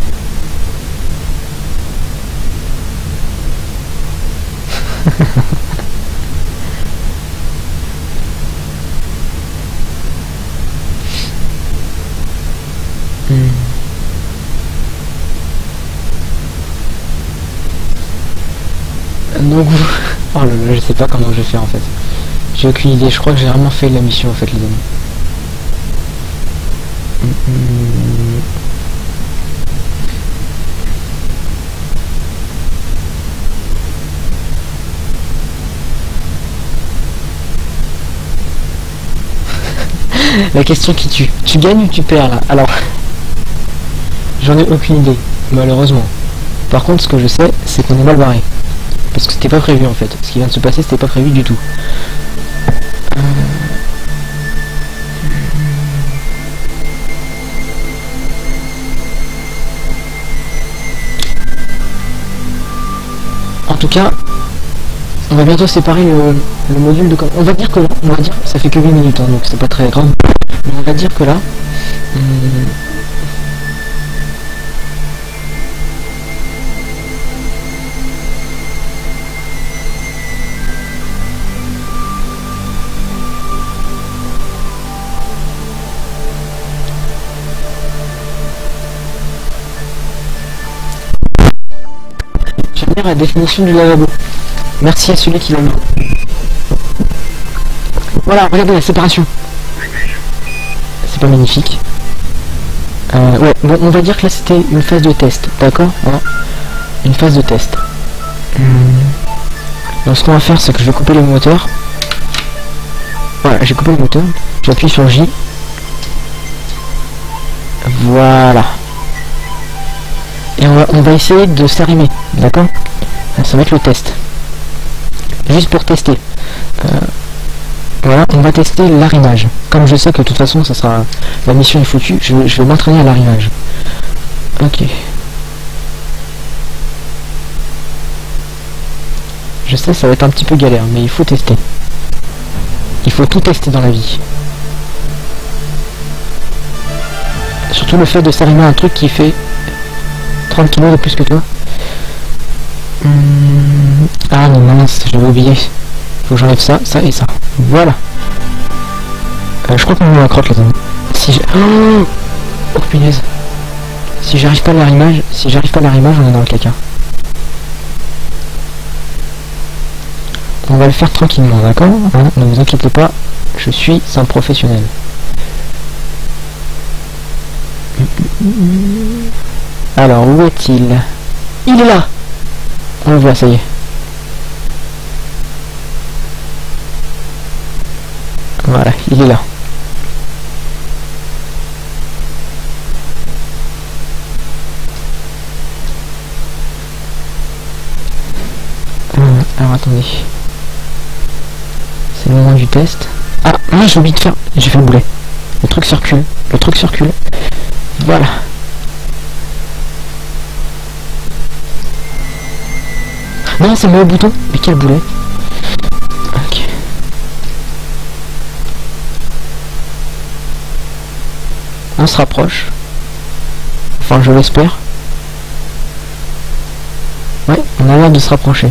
hmm. Donc vous... oh là là, je sais pas comment je vais faire en fait. J'ai aucune idée, je crois que j'ai vraiment fait la mission en fait, les amis. La question qui tue. Tu gagnes ou tu perds là? Alors, j'en ai aucune idée, malheureusement. Par contre, ce que je sais, c'est qu'on est mal barré. Parce que c'était pas prévu en fait. Ce qui vient de se passer, c'était pas prévu du tout. Euh... En tout cas, on va bientôt séparer le, le module de... On va dire que là, on va dire, ça fait que huit minutes, hein, donc c'est pas très grave. Mais on va dire que là... Hum, j'aime bien la définition du lavabo. Merci à celui qui l'a mis. Voilà, regardez la séparation. C'est pas magnifique. Euh, ouais, bon, on va dire que là c'était une phase de test, d'accord? Voilà. Une phase de test. Hum. Donc ce qu'on va faire, c'est que je vais couper le moteur. Voilà, j'ai coupé le moteur. J'appuie sur J. Voilà. Et on va, on va essayer de s'arrimer, d'accord? Ça va être le test. Juste pour tester. Euh, voilà, on va tester l'arrimage. Comme je sais que de toute façon, ça sera la mission est foutue, je, je vais m'entraîner à l'arrimage. Ok. Je sais, ça va être un petit peu galère, mais il faut tester. Il faut tout tester dans la vie. Surtout le fait de s'arrimer à un truc qui fait trente kilos de plus que toi. Hum... Ah non mince, j'avais oublié. Faut que j'enlève ça, ça et ça. Voilà. Euh, je crois qu'on a un crotte les amis. Si j'ai... Oh, oh punaise. Si j'arrive pas à l'arrimage, si j'arrive pas à l'arrimage, on est dans le caca. On va le faire tranquillement, d'accord, hein, ne vous inquiétez pas, je suis un professionnel. Alors, où est-il? Il est là. On le voit, ça y est. Voilà, il est là. Alors attendez. C'est le moment du test. Ah, ah j'ai oublié de faire. J'ai fait le boulet. Le truc circule. Le truc circule. Voilà. Non, c'est le mauvais bouton. Mais quel boulet. Ok. On se rapproche. Enfin, je l'espère. Ouais, on a l'air de se rapprocher.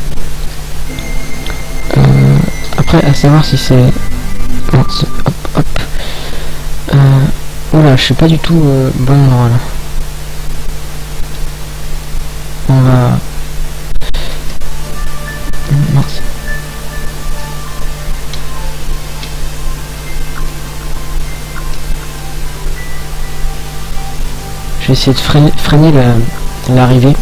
Euh, après, à savoir si c'est... Non, c'est... Hop, hop. Euh... Oula, je suis pas du tout euh, bon endroit là. On va... Mince. Je vais essayer de freiner, freiner la, l'arrivée.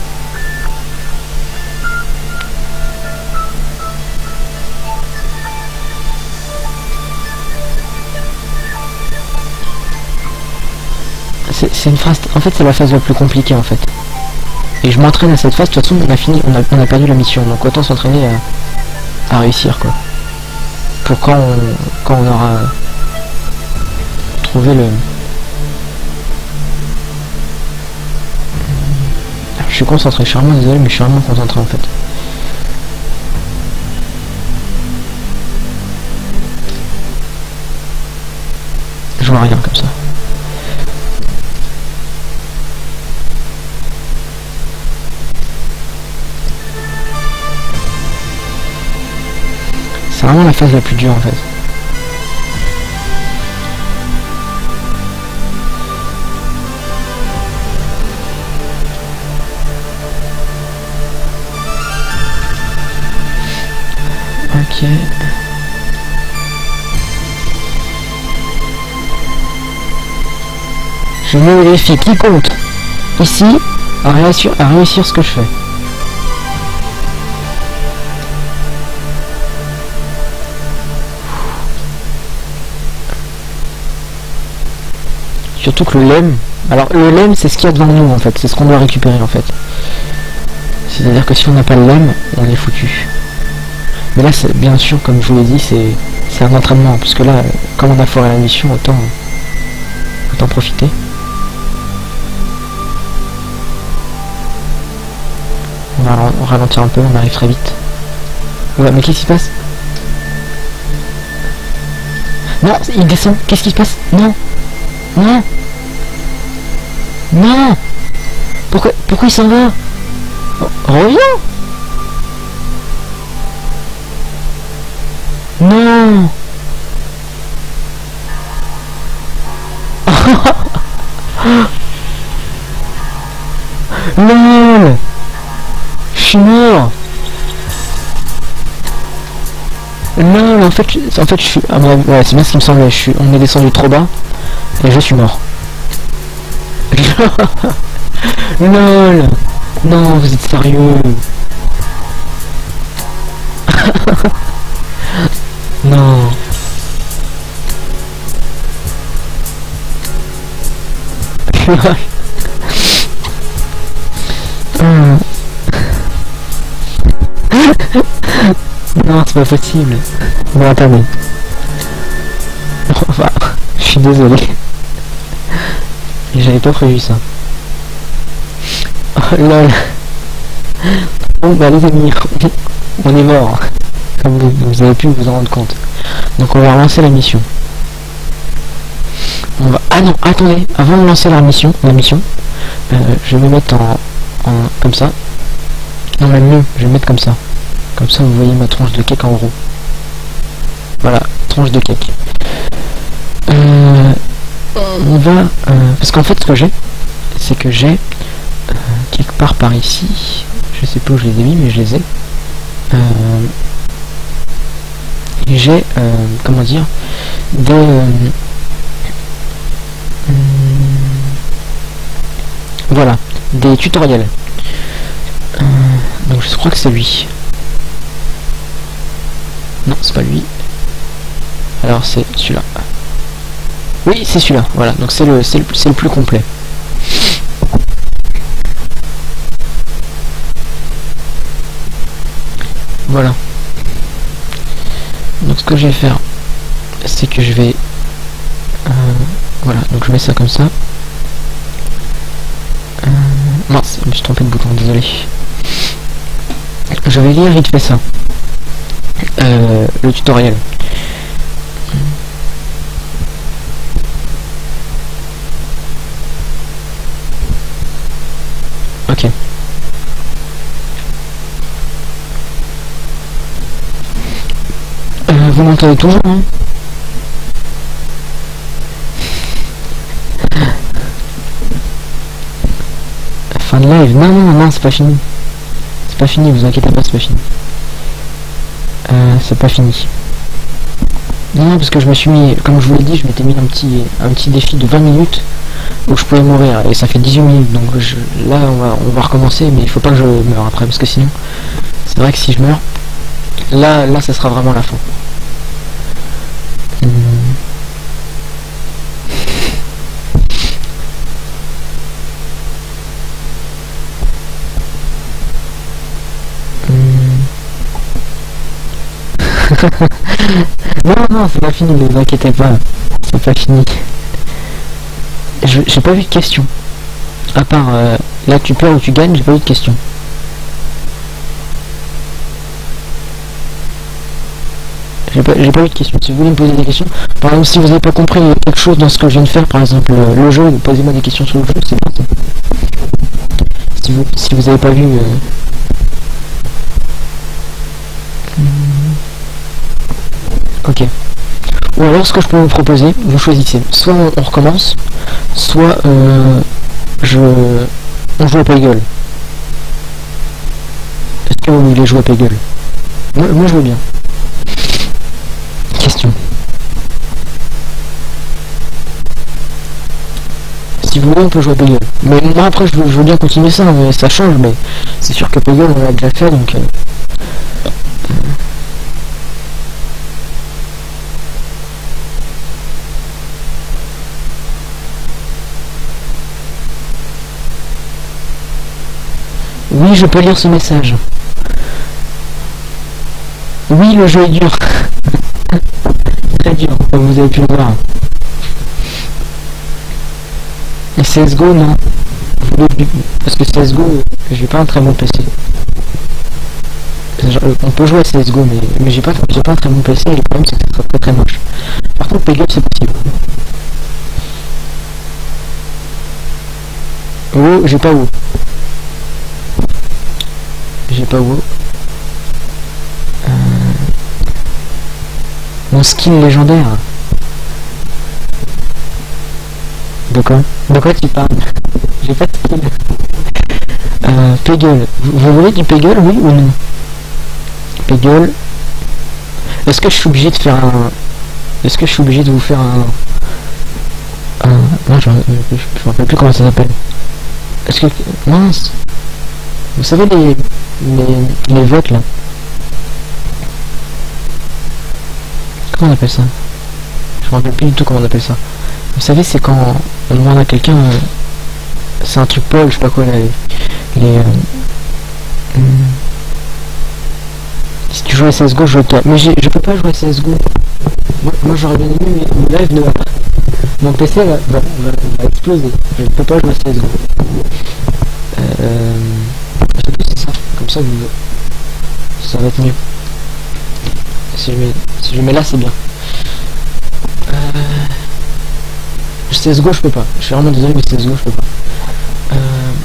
C'est une phase, en fait c'est la phase la plus compliquée en fait. Et je m'entraîne à cette phase, de toute façon on a fini, on a, on a perdu la mission, donc autant s'entraîner à, à réussir quoi. Pour quand on, quand on aura trouvé le... Je suis concentré, je suis vraiment désolé mais je suis vraiment concentré en fait. Je vois rien comme ça. C'est vraiment la phase la plus dure en fait. Ok. Je me vérifie qui compte ici à réussir, à réussir ce que je fais. Surtout que le lemme, alors le lemme c'est ce qu'il y a devant nous en fait, c'est ce qu'on doit récupérer en fait. C'est-à-dire que si on n'a pas le lemme, on est foutu. Mais là c'est bien sûr comme je vous l'ai dit, c'est c'est un entraînement, parce que là, comme on a foiré la mission, autant, autant profiter. On va ralentir un peu, on arrive très vite. Ouais, mais qu'est-ce qui se passe? Non, il descend, qu'est-ce qui se passe? Non. Non. Non. Pourquoi, pourquoi il s'en va? Reviens. Non. Non. Je suis mort. Non, en fait, en fait, je suis... Ah, ouais, ouais, c'est bien ce qui me semblait. Je suis... On est descendu trop bas et je suis mort. Lol. Non, vous êtes sérieux? Non. Non, c'est pas possible. Bon, attendez. Enfin, je suis désolé. J'avais pas prévu ça. Oh lol. Bon bah les amis, on est mort. Comme vous, vous avez pu vous en rendre compte. Donc on va relancer la mission. On va... Ah non, attendez, avant de lancer la mission, la mission, euh, je vais me mettre en, en... comme ça. Non, même mieux, je vais me mettre comme ça. Comme ça, vous voyez ma tranche de cake en gros. Voilà, tranche de cake. Euh, on va... Euh, parce qu'en fait, ce que j'ai, c'est que j'ai euh, quelque part par ici, je sais pas où je les ai mis, mais je les ai. Euh, et j'ai, euh, comment dire, des... Euh, hum, voilà, des tutoriels. Euh, donc je crois que c'est lui. Non, c'est pas lui. Alors c'est celui-là. Oui, c'est celui-là. Voilà, donc c'est le, c'est le, c'est le plus complet. Voilà. Donc ce que je vais faire, c'est que je vais... Euh, voilà, donc je mets ça comme ça. Euh, mince, je me suis trompé de bouton, désolé. Je vais lire vite fait ça. Euh, le tutoriel. Ok. Euh, vous m'entendez toujours, hein? Fin de live. Non, non, non, c'est pas fini. C'est pas fini, vous inquiétez pas, c'est pas fini. Euh, c'est pas fini. Non, non, parce que je me suis mis, comme je vous l'ai dit, je m'étais mis un petit, un petit défi de vingt minutes où je pouvais mourir, et ça fait dix-huit minutes, donc je, là on va, on va recommencer, mais il faut pas que je meure après, parce que sinon, c'est vrai que si je meurs, là, là ça sera vraiment la fin. Hum. Non, non, c'est pas fini, ne vous inquiétez pas. C'est pas fini. J'ai pas vu de questions. À part, euh, là tu perds ou tu gagnes, j'ai pas vu de questions. J'ai pas, j'ai pas vu de questions. Si vous voulez me poser des questions, par exemple, si vous avez pas compris quelque chose dans ce que je viens de faire, par exemple, euh, le jeu, posez-moi des questions sur le jeu, c'est bon. Si vous, si vous avez pas vu... Euh... Ok. Ou alors ce que je peux vous proposer, vous choisissez. Soit on, on recommence, soit euh, je on joue à Peggle. Est-ce que vous voulez jouer à Peggle? moi, moi je veux bien. Question. Si vous voulez on peut jouer à Peggle. Mais moi après je veux, je veux bien continuer ça, mais ça change, mais c'est sûr que Peggle on l'a déjà fait donc... Euh... Oui, je peux lire ce message. Oui, le jeu est dur. Très dur, comme vous avez pu le voir. Et C S G O, non. Parce que C S G O, j'ai pas un très bon P C. On peut jouer à C S G O, mais, mais j'ai pas, j'ai pas un très bon P C, et le problème c'est que ça sera très très moche. Par contre, Peggle, c'est possible. Oh, j'ai pas où. J'ai pas où. Euh... Mon skin légendaire. De quoi? De quoi tu parles? J'ai pas de skin. Euh, Peggle. Vous, vous voulez du Peggle, oui ou non? Peggle. Est-ce que je suis obligé de faire un... Est-ce que je suis obligé de vous faire un... un... Non, je, je, je me rappelle plus comment ça s'appelle. Est-ce que... Mince. Vous savez les... Les, les votes là. Comment on appelle ça? Je me rappelle plus du tout comment on appelle ça. Vous savez, c'est quand on demande à quelqu'un... Euh, c'est un truc Paul, je sais pas quoi là. Les... les euh, hum, si tu joues à C S G O, je veux mais je peux pas jouer à C S G O. Moi, moi j'aurais bien aimé, mais mon live de... Mon P C va, va, va, va exploser. Je ne peux pas jouer à C S G O. Euh... Je sais plus, c'est ça. Comme ça, vous... ça va être mieux. Si je mets, si je mets là, c'est bien. Euh... C S G O je peux pas. Je suis vraiment désolé mais C S G O je peux pas. Euh...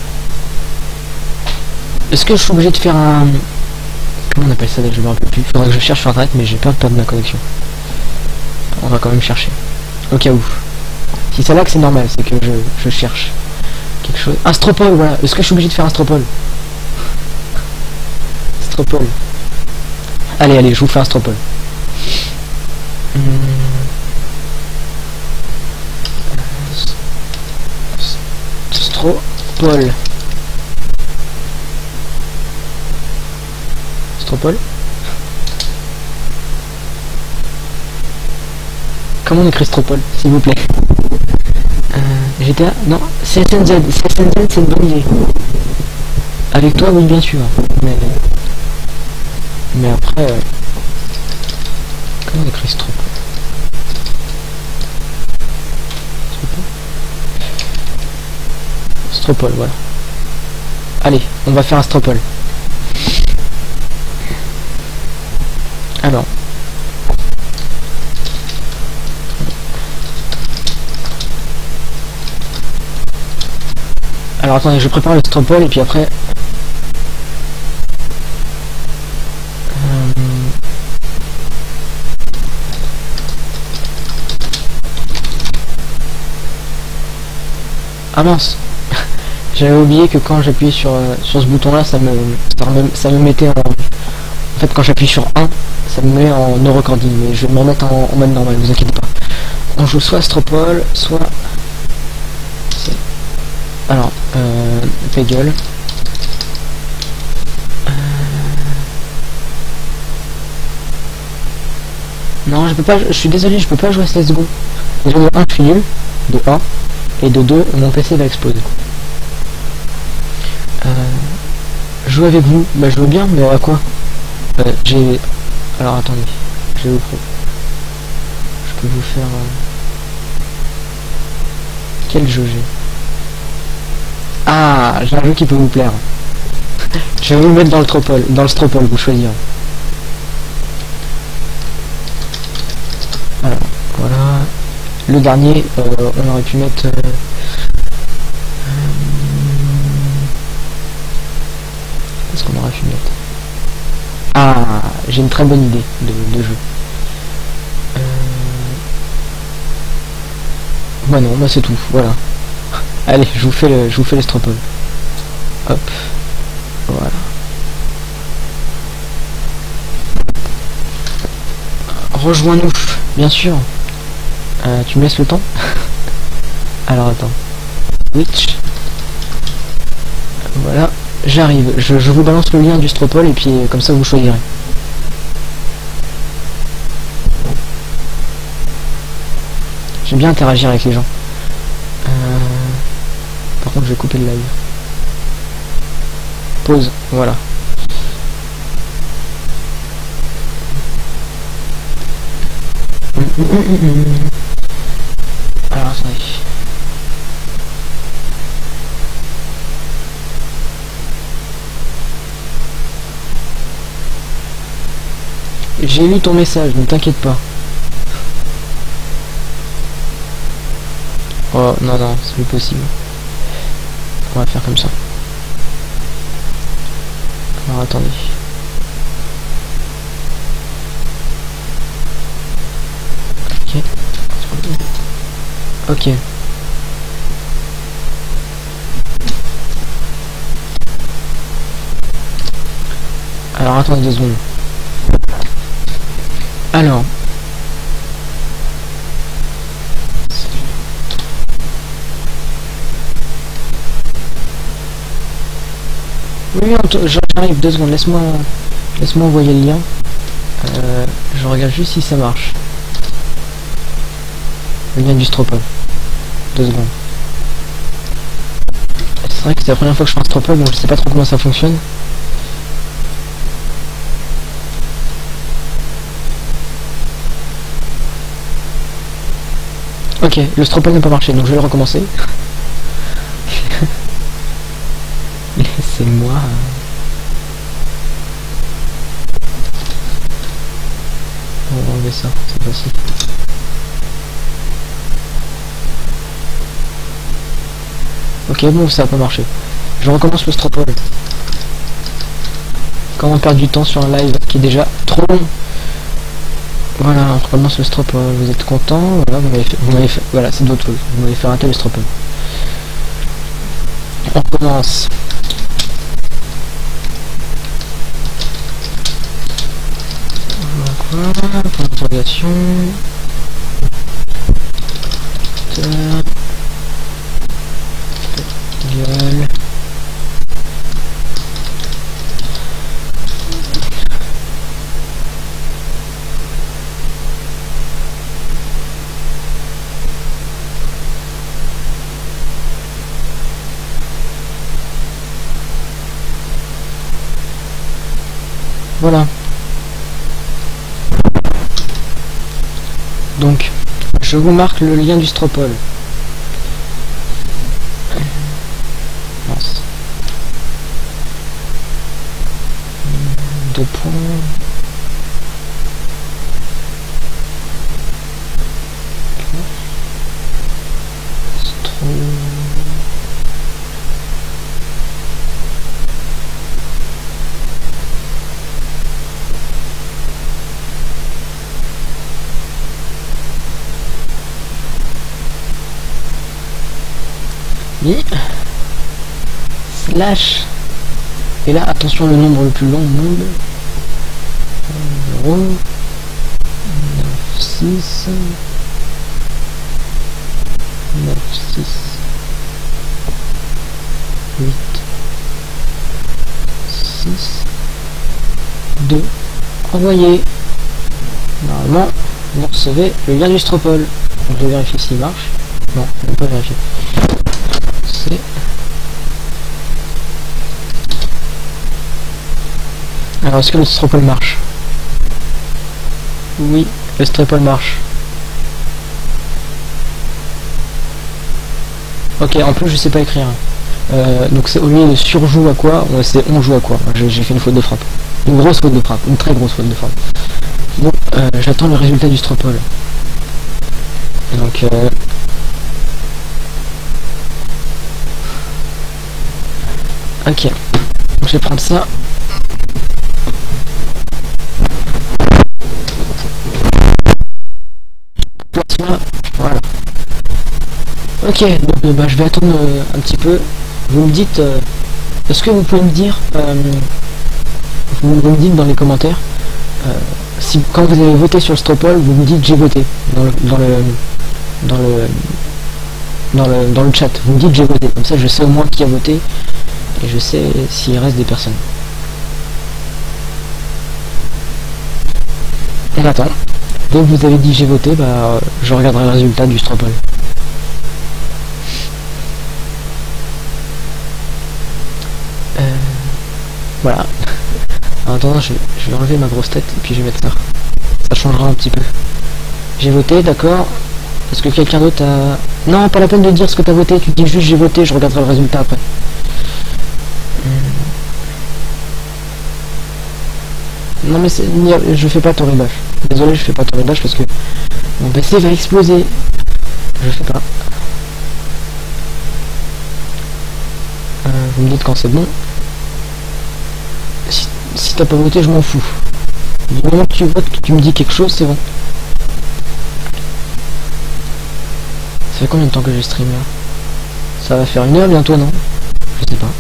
Est-ce que je suis obligé de faire un... Comment on appelle ça déjà, je me rappelle plus. Faudrait que je cherche sur internet mais j'ai peur de perdre ma connexion. On va quand même chercher. Au cas où. Si ça lag c'est normal, c'est que je, je cherche quelque chose. Un stropole, voilà. Est-ce que je suis obligé de faire un stropole? Stropole. Allez, allez, je vous fais un stropole. Hum... Stropole. Stropole. Comment on écrit stropole, s'il vous plaît? euh, G T A? Non, C S N Z. C S N Z, c'est une bonne idée. Avec toi, oui, bien sûr. Mais, mais après... Euh... Comment on écrit stropole? Stropole, voilà. Allez, on va faire un stropole. Alors. Alors attendez, je prépare le stropole et puis après... Euh... Ah mince. J'avais oublié que quand j'appuie sur, euh, sur ce bouton là, ça me, ça me, ça me mettait en... En fait quand j'appuie sur un, ça me met en no recording, mais je vais me remettre en, en mode normal, ne vous inquiétez pas. On joue soit stropole, soit... Alors, euh... Peggle. Euh... Non, je peux pas, je suis désolé, je peux pas jouer à C S G O. Déjà de un, je suis nul, de un, et de deux, mon P C va exploser. Euh, jouer avec vous, bah je veux bien, mais à quoi? euh, J'ai... Alors attendez, je vais vous pro. Je peux vous faire... Euh... Quel jeu j'ai? Ah, j'ai un jeu qui peut vous plaire. Je vais vous le mettre dans le stropole, dans le stropole, vous choisirez. Alors, voilà. Le dernier, euh, on aurait pu mettre... Euh... Qu'est-ce qu'on aurait pu mettre? Ah, j'ai une très bonne idée de, de jeu. Euh... Bah non, bah c'est tout, voilà. Allez, je vous fais le, je vous fais le stropole. Hop, voilà. Rejoins-nous, bien sûr. Euh, tu me laisses le temps? Alors attends. Twitch. Voilà. J'arrive, je, je vous balance le lien du stropole et puis comme ça vous choisirez. J'aime bien interagir avec les gens. Euh... Par contre je vais couper le live. Pause, voilà. Alors attendez. J'ai lu ton message, ne t'inquiète pas. Oh non non, c'est plus possible. On va faire comme ça. Alors attendez. Ok. Ok. Alors attendez deux secondes. Alors. Oui, j'arrive deux secondes, laisse-moi laisse-moi envoyer le lien. Euh, je regarde juste si ça marche. Le lien du stropole. Deux secondes. C'est vrai que c'est la première fois que je fais un stropole, donc je sais pas trop comment ça fonctionne. Ok, le stropole n'a pas marché, donc je vais le recommencer. Laissez-moi... On va enlever ça, c'est facile. Ok, bon, ça a pas marché. Je recommence le stropole. Comment perdre du temps sur un live qui est déjà trop long. Voilà, on recommence le stropole. Vous êtes content? Voilà, vous m'avez fait, vous m'avez fait, voilà, c'est d'autres choses. Vous m'avez fait rater le stropole. On recommence. Voilà, pour l'interrogation. Gueule. Voilà. Donc, je vous marque le lien du stropole. Mince. Deux points. Stro... Oui. Slash. Et là, attention, le nombre le plus long, monde. zéro, neuf, six, neuf, six, huit, six, deux. Envoyé. Normalement, vous recevez le lien du stropole. Donc je vérifie s'il marche. Non, je ne peux pas vérifier. C'est... Alors, est-ce que le stropole marche? Oui, le stropole marche. Ok, en plus je sais pas écrire. Euh, donc c'est au lieu de surjoue à quoi, c'est on joue à quoi. J'ai fait une faute de frappe. Une grosse faute de frappe, une très grosse faute de frappe. Bon, euh, j'attends le résultat du stropole. Donc... Euh, ok, donc je vais prendre ça. Voilà. Ok, donc euh, bah, je vais attendre euh, un petit peu. Vous me dites, euh, est-ce que vous pouvez me dire, euh, vous, vous me dites dans les commentaires, euh, si quand vous avez voté sur le stropole, vous me dites j'ai voté dans le dans le dans le dans le dans le chat. Vous me dites j'ai voté, comme ça je sais au moins qui a voté. Et je sais s'il reste des personnes. On attend. Dès que vous avez dit j'ai voté, bah je regarderai le résultat du stropole. Euh, voilà. En attendant, je, je vais enlever ma grosse tête et puis je vais mettre ça. Ça changera un petit peu. J'ai voté, d'accord. Est-ce que quelqu'un d'autre a... Non, pas la peine de dire ce que t'as voté, tu dis juste j'ai voté, je regarderai le résultat après. Non mais c'est... je fais pas Toribash. Désolé, je fais pas Toribash parce que mon P C va exploser. Je fais pas. Euh, vous me dites quand c'est bon. Si, si t'as pas voté, je m'en fous. Du moment que tu votes, que tu me dis quelque chose, c'est bon. Ça fait combien de temps que j'ai stream là? Ça va faire une heure bientôt, non? Je sais pas.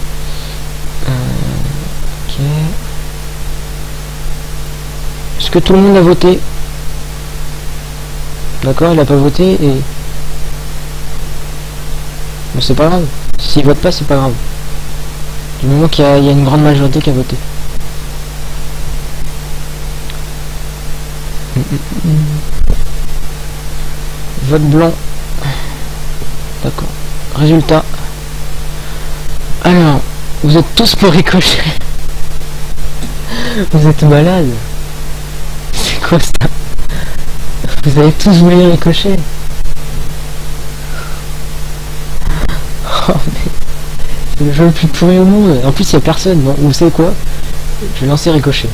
Euh, ok. Est-ce que tout le monde a voté? D'accord, il a pas voté et... Bon, c'est pas grave. S'il vote pas, c'est pas grave. Du moment qu'il y, y a une grande majorité qui a voté. Vote blanc. D'accord. Résultat. Alors, vous êtes tous pour Ricochet. Vous êtes malades. C'est quoi ça? Vous avez tous voulu Ricochet. Oh mais... c'est le jeu le plus pourri au monde. En plus il y a personne. Bon, vous savez quoi? Je vais lancer Ricochet.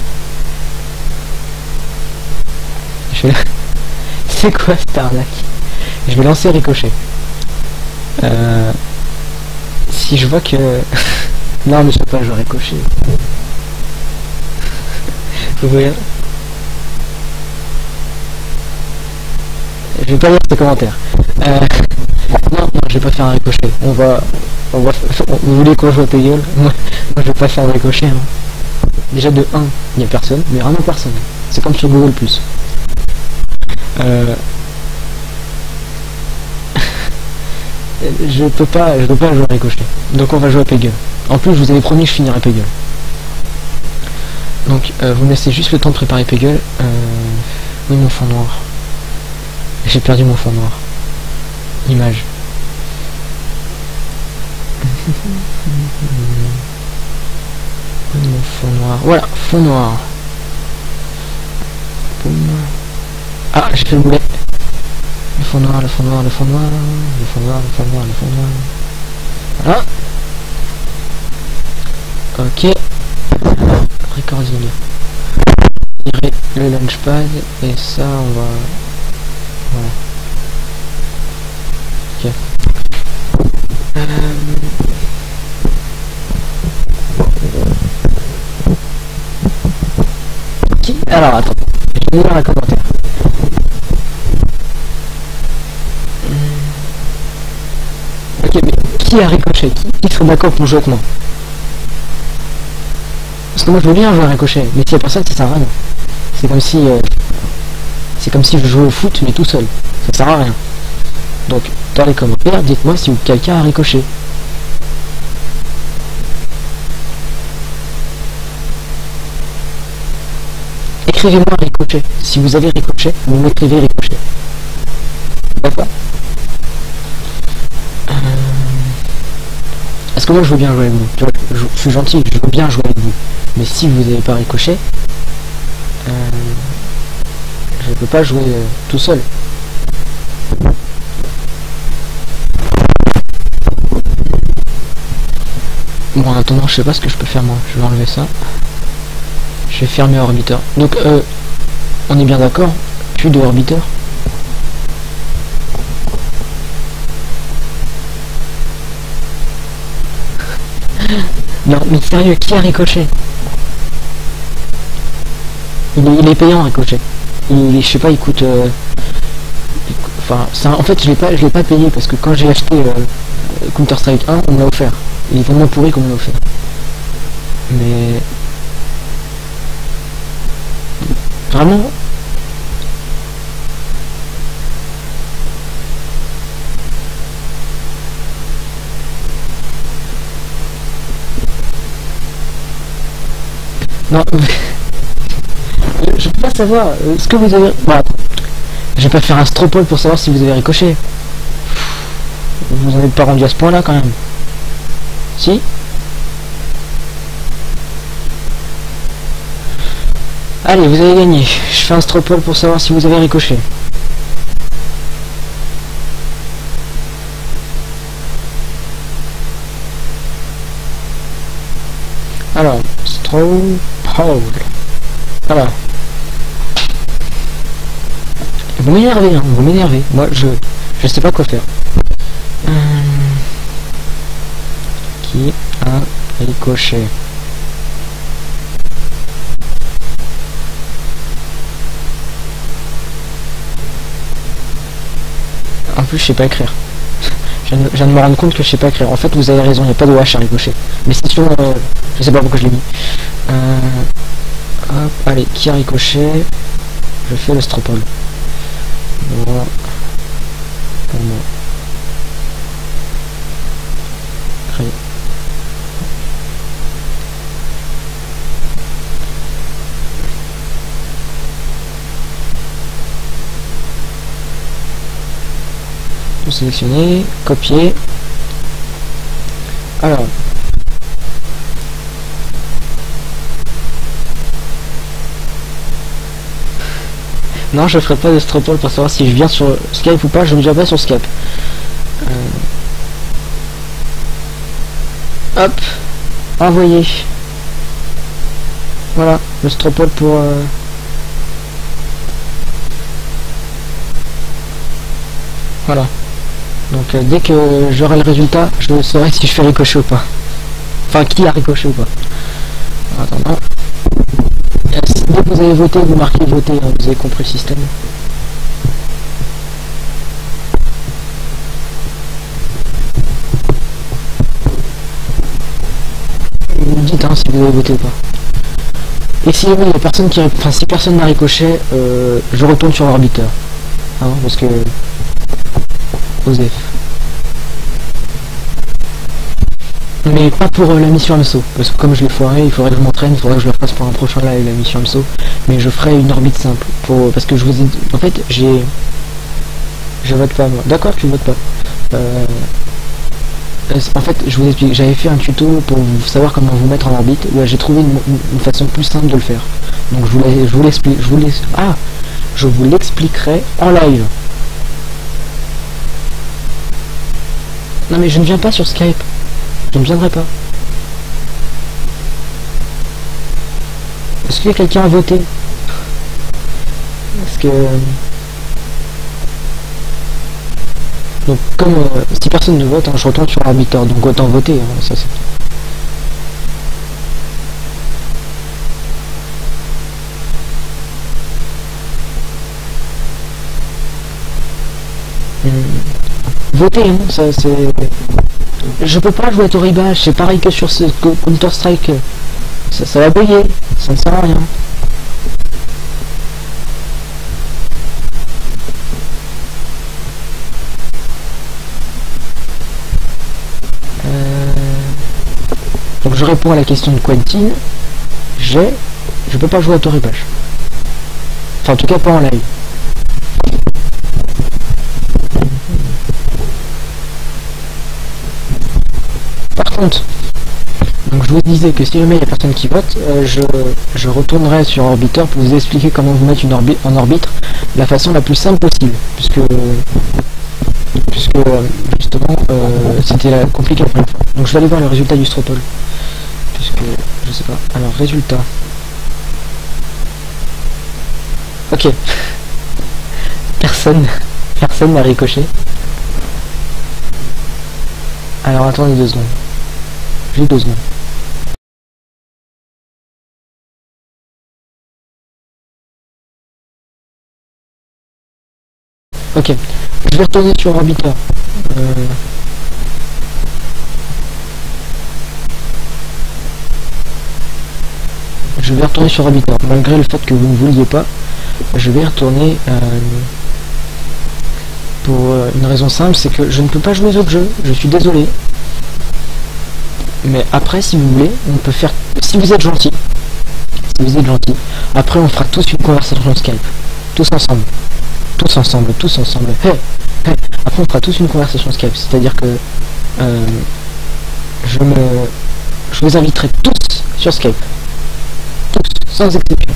Je vais... C'est quoi cette arnaque? Je vais lancer Ricochet. Euh... si je vois que... non mais je sais pas, j'aurais coché. Vous voyez? Je vais pas lire tes commentaires. Euh... Non, non, je vais pas faire un ricochet. On va... On va... Vous voulez qu'on joue à Peggle? Moi, moi je vais pas faire un ricochet. Hein. Déjà de un, il n'y a personne, mais vraiment personne. C'est comme sur Google plus. Euh... je peux pas, je peux pas jouer à ricochet. Donc on va jouer à Peggle. En plus, je vous avais promis que je finirais Peggle. Donc euh, vous me laissez juste le temps de préparer Peggle. Euh... Oui, mon fond noir. J'ai perdu mon fond noir. Image. Mon fond noir. Voilà, fond noir. Ah, j'ai fait le boulet. Le fond noir, le fond noir, le fond noir, le fond noir, le fond noir, le fond noir. Voilà. Ok. Recording. Tirer le launchpad et ça on va. Voilà. Ok. Euh... Qui... Alors attends, je vais lire un commentaire. Ok, mais qui a ricochet? Qui, qui serait d'accord pour jouer avec moi? Parce que moi je veux bien jouer à ricochet, mais s'il y a personne ça sert à rien. C'est comme si... Euh... C'est comme si je jouais au foot mais tout seul. Ça sert à rien. Donc, dans les commentaires, dites-moi si quelqu'un a ricochet. Écrivez-moi ricochet. Si vous avez ricochet, vous m'écrivez ricochet. D'accord. euh... Est-ce que moi je veux bien jouer avec vous? Je, je, je suis gentil, je veux bien jouer avec vous. Mais si vous n'avez pas ricochet, euh... je ne peux pas jouer euh, tout seul. Bon, en attendant, je sais pas ce que je peux faire moi. Je vais enlever ça. Je vais fermer orbiteur. Donc, euh, on est bien d'accord. Plus de orbiteur. Non, mais sérieux, qui a ricochet? il est, il est payant ricochet. Il, je sais pas, il coûte. Euh, il coûte enfin, ça, en fait, je l'ai pas, je l'ai pas payé parce que quand j'ai acheté euh, Counter Strike un, on me l'a offert. Il est vraiment pourri qu'on me l'a offert. Mais vraiment. Non, je peux pas savoir euh, ce que vous avez. Bon, attends. Je vais pas faire un stropole pour savoir si vous avez ricochet. Vous en êtes pas rendu à ce point là quand même. Si. Allez, vous avez gagné. Je fais un stropole pour savoir si vous avez ricochet. Alors, stropole. Voilà. Vous m'énervez, hein, vous m'énervez. Moi, je je sais pas quoi faire. Hum... Qui a ricochet? En plus, je sais pas écrire. Je viens, de, je viens de me rendre compte que je sais pas écrire. En fait, vous avez raison, il n'y a pas de H à ricochet. Mais c'est sûr, euh, je sais pas pourquoi je l'ai mis. Euh, hop, allez, qui a ricochet? Je fais le stropole. Voilà. Pour moi. Créer. Tout sélectionner, copier. Alors. Non, je ferai pas de stropole pour savoir si je viens sur Skype ou pas. Je ne viens pas sur Skype. Euh... Hop, envoyer. Voilà, le stropole pour. Euh... Voilà. Donc euh, dès que j'aurai le résultat, je saurai si je fais ricocher ou pas. Enfin, qui a ricoché ou pas. En attendant. Euh, si dès que vous avez voté, vous marquez voter, hein, vous avez compris le système. Vous me dites hein, si vous avez voté ou pas. Et si jamais il y a personne qui, enfin si personne n'a ricoché, euh, je retourne sur l'orbiteur, hein, parce que Osef. Mais pas pour euh, la mission AMSO, parce que comme je l'ai foiré, il faudrait que je m'entraîne, il faudrait que je le fasse pour un prochain live la mission AMSO, mais je ferai une orbite simple, pour parce que je vous ai dit, en fait j'ai, je vote pas moi. D'accord, tu votes pas. Euh... En fait, je vous explique, j'avais fait un tuto pour savoir comment vous mettre en orbite. Ouais, j'ai trouvé une, une, une façon plus simple de le faire. Donc je vous je vous l'explique, je vous laisse. Ah, je vous l'expliquerai en live. Non mais je ne viens pas sur Skype. Je ne viendrai pas. Est-ce qu'il y a quelqu'un à voter? Est-ce que donc comme euh, si personne ne vote, hein, je retourne sur l'orbiteur, donc autant voter, hein, ça c'est. Hum. Voter, hein, ça c'est. Je peux pas jouer à Toribash, c'est pareil que sur ce Counter Strike. Ça, ça va payer, ça ne sert à rien. Donc je réponds à la question de Quentin. J'ai... Je peux pas jouer à Toribash. Enfin en tout cas pas en live. Par contre, donc je vous disais que si jamais il y a personne qui vote, euh, je, je retournerai sur Orbiteur pour vous expliquer comment vous mettre une orbi en orbite de la façon la plus simple possible. Puisque... Puisque justement euh, c'était compliqué la première fois. Donc je vais aller voir le résultat du Stropole. Puisque je sais pas. Alors résultat. Ok. Personne. Personne n'a ricoché. Alors attendez deux secondes. J'ai deux secondes. Ok. Je vais retourner sur Orbiteur. Euh... Je vais retourner sur Orbiteur. Malgré le fait que vous ne vouliez pas, je vais retourner euh... pour euh, une raison simple, c'est que je ne peux pas jouer aux autres jeux. Je suis désolé. Mais après, si vous voulez, on peut faire... Si vous êtes gentil, si vous êtes gentil, après on fera tous une conversation Skype. Tous ensemble. Tous ensemble, tous ensemble. Hey, hey. Après on fera tous une conversation Skype, c'est-à-dire que euh, je me, je vous inviterai tous sur Skype, tous, sans exception.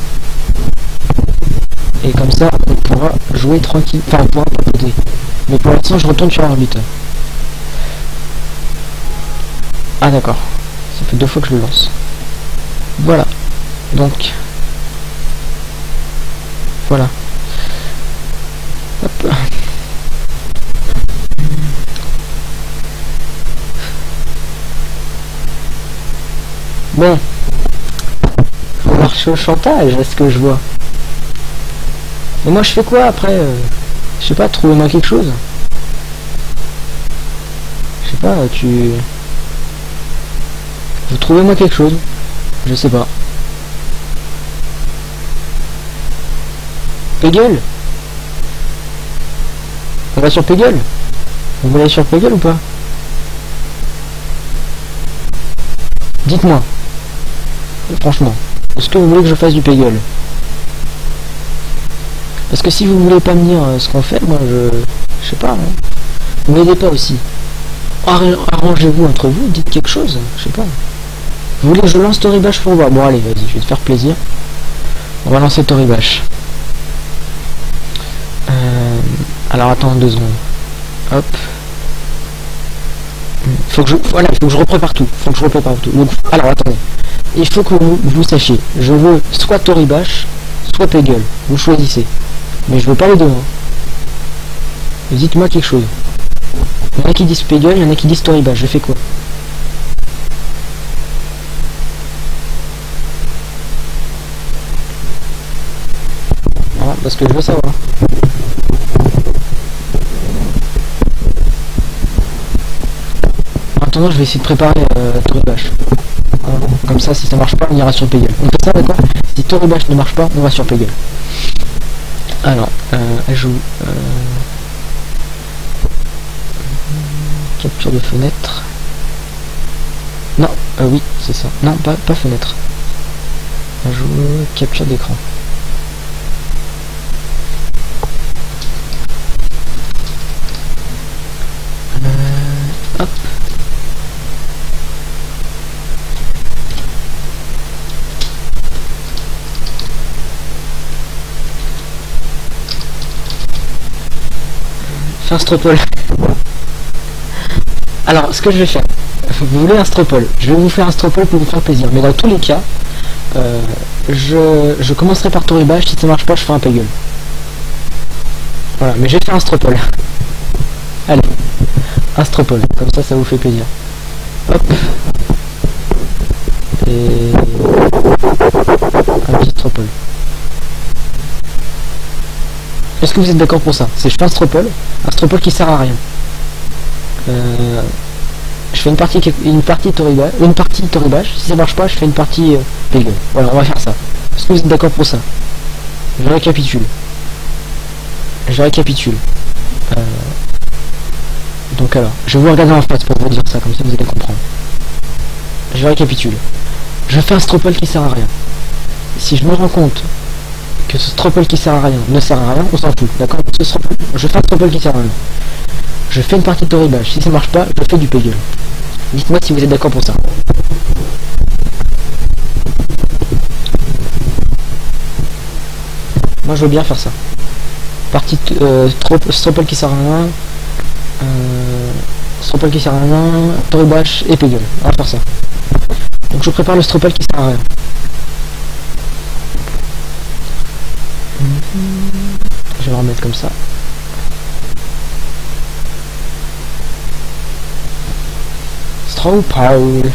Et comme ça, on pourra jouer tranquille, enfin on pourra papoter. Mais pour l'instant, je retourne sur l'orbiteur. Ah d'accord, ça fait deux fois que je le lance. Voilà, donc voilà. Hop. Bon, faut marcher au chantage, est-ce que je vois. Mais moi je fais quoi après euh, je sais pas, trouvez-moi quelque chose. Je sais pas, tu... Vous trouvez-moi quelque chose. Je sais pas. Peggle. On va sur Peggle. Vous voulez aller sur Peggle ou pas? Dites-moi. Franchement. Est-ce que vous voulez que je fasse du Peggle? Parce que si vous voulez pas me dire euh, ce qu'on fait, moi je... Je sais pas. Hein. Vous m'aidez pas aussi. Arrangez-vous entre vous, dites quelque chose. Je sais pas. Vous voulez que je lance Toribash pour voir? Bon allez, vas-y, je vais te faire plaisir. On va lancer Toribash. Euh... Alors attends deux secondes. Hop. Faut que je... Voilà, il faut que je reprépare tout. Faut que je reprépare tout. Donc, alors attendez. Il faut que vous, vous sachiez. Je veux soit Toribash, soit Peggle. Vous choisissez. Mais je veux pas les deux. Hein. Dites-moi quelque chose. Il y en a qui disent Peggle, il y en a qui disent Toribash. Je fais quoi? Voilà, parce que je veux savoir. En attendant, je vais essayer de préparer euh, Toribash. Voilà. Comme ça, si ça marche pas, on ira sur Peggle. On fait ça, d'accord? Si Toribash ne marche pas, on va sur Peggle. Alors, euh, ajout... Euh... capture de fenêtre. Non, euh, oui, c'est ça. Non, pas, pas fenêtre. Ajout capture d'écran. Euh, hop. Fais un stropole. Alors, ce que je vais faire, vous voulez un stropole, je vais vous faire un stropole pour vous faire plaisir, mais dans tous les cas, euh, je, je commencerai par Toribash, si ça marche pas, je ferai un Peggle. Voilà, mais j'ai fait un stropole. Allez, un stropole, comme ça, ça vous fait plaisir. Hop. Et... un petit stropole. Est-ce que vous êtes d'accord pour ça? C'est je fais un stropole, un stropole qui sert à rien. Euh, je fais une partie une partie Toribash, une partie Toribash, si ça marche pas, je fais une partie euh, Peggle. Voilà, on va faire ça. Est-ce que vous êtes d'accord pour ça? Je récapitule. Je récapitule. Euh, donc alors, je vais vous regarder en face pour vous dire ça, comme ça vous allez comprendre. Je récapitule. Je fais un stropole qui sert à rien. Si je me rends compte que ce stropole qui sert à rien ne sert à rien, on s'en fout, d'accord? Je fais un stropole qui sert à rien. Je fais une partie de Toribash. Si ça marche pas, je fais du Peggle. Dites-moi si vous êtes d'accord pour ça. Moi, je veux bien faire ça. Partie euh, stropole qui sert à rien. Euh, stropole qui sert à rien. Toribash et Peggle. On va faire ça. Donc, je prépare le stropole qui sert à rien. Je vais le remettre comme ça. Stropole.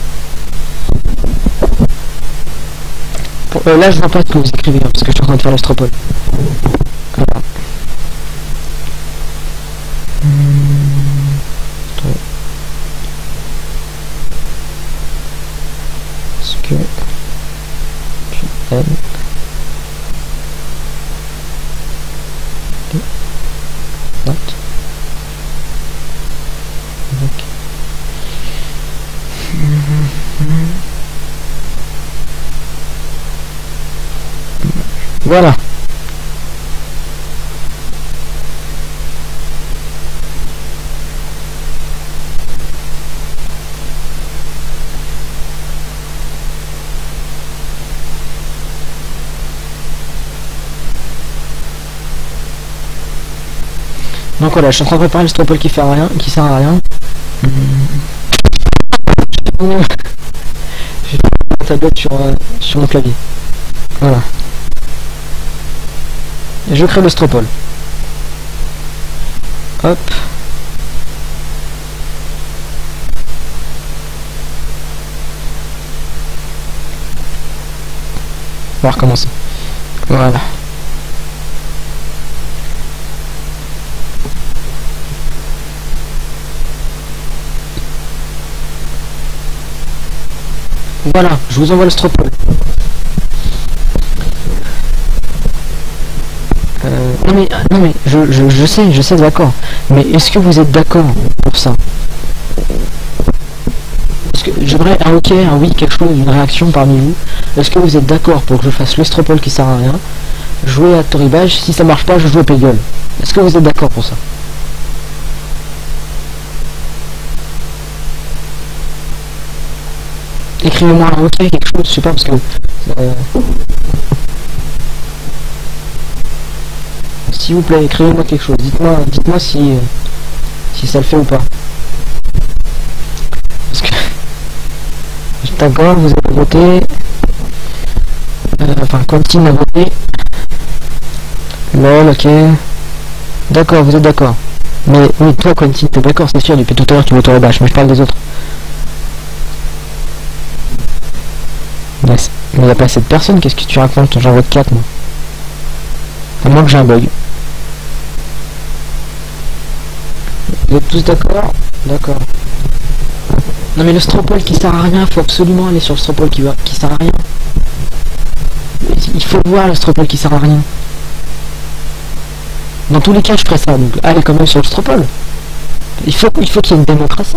Euh, là je vois pas ce que vous écrivez hein, parce que je suis en train de faire le stropole. Voilà. Hum... Est-ce que tu aimes What? Okay. Voilà. Donc voilà, je suis en train de préparer le stropole qui fait rien, qui sert à rien. J'ai la tablette sur, euh, sur mon clavier. Voilà. Et je crée le stropole. Hop. On va recommencer. Voilà. Voilà, je vous envoie le stropole. Euh, non mais, non mais, je, je, je sais, je sais, d'accord. Mais est-ce que vous êtes d'accord pour ça? Est-ce que j'aimerais un ok, un oui, quelque chose, une réaction parmi vous. Est-ce que vous êtes d'accord pour que je fasse le stropole qui sert à rien, jouer à Toribash, si ça marche pas, je joue à Peggle. Est-ce que vous êtes d'accord pour ça? Écrivez-moi un ok, quelque chose, je sais pas, parce que... Euh, s'il vous plaît, écrivez-moi quelque chose. Dites-moi dites-moi si, euh, si ça le fait ou pas. Parce que... D'accord, vous avez voté... Euh, enfin, Quentin a voté... Lol, ok... D'accord, vous êtes d'accord. Mais oui, toi Quentin, t'es d'accord, c'est sûr, depuis tout à l'heure tu m'auto-rebâches, mais je parle des autres. Yes. Mais il n'y a pas assez de personnes, qu'est-ce que tu racontes? J'en vois quatre moi. À moins que j'ai un bug. Vous êtes tous d'accord? D'accord. Non mais le stropole qui sert à rien, faut absolument aller sur le stropole qui, va, qui sert à rien. Il faut voir le stropole qui sert à rien. Dans tous les cas je ferai ça, donc allez quand même sur le stropole. Il faut il faut qu'il y ait une démocratie.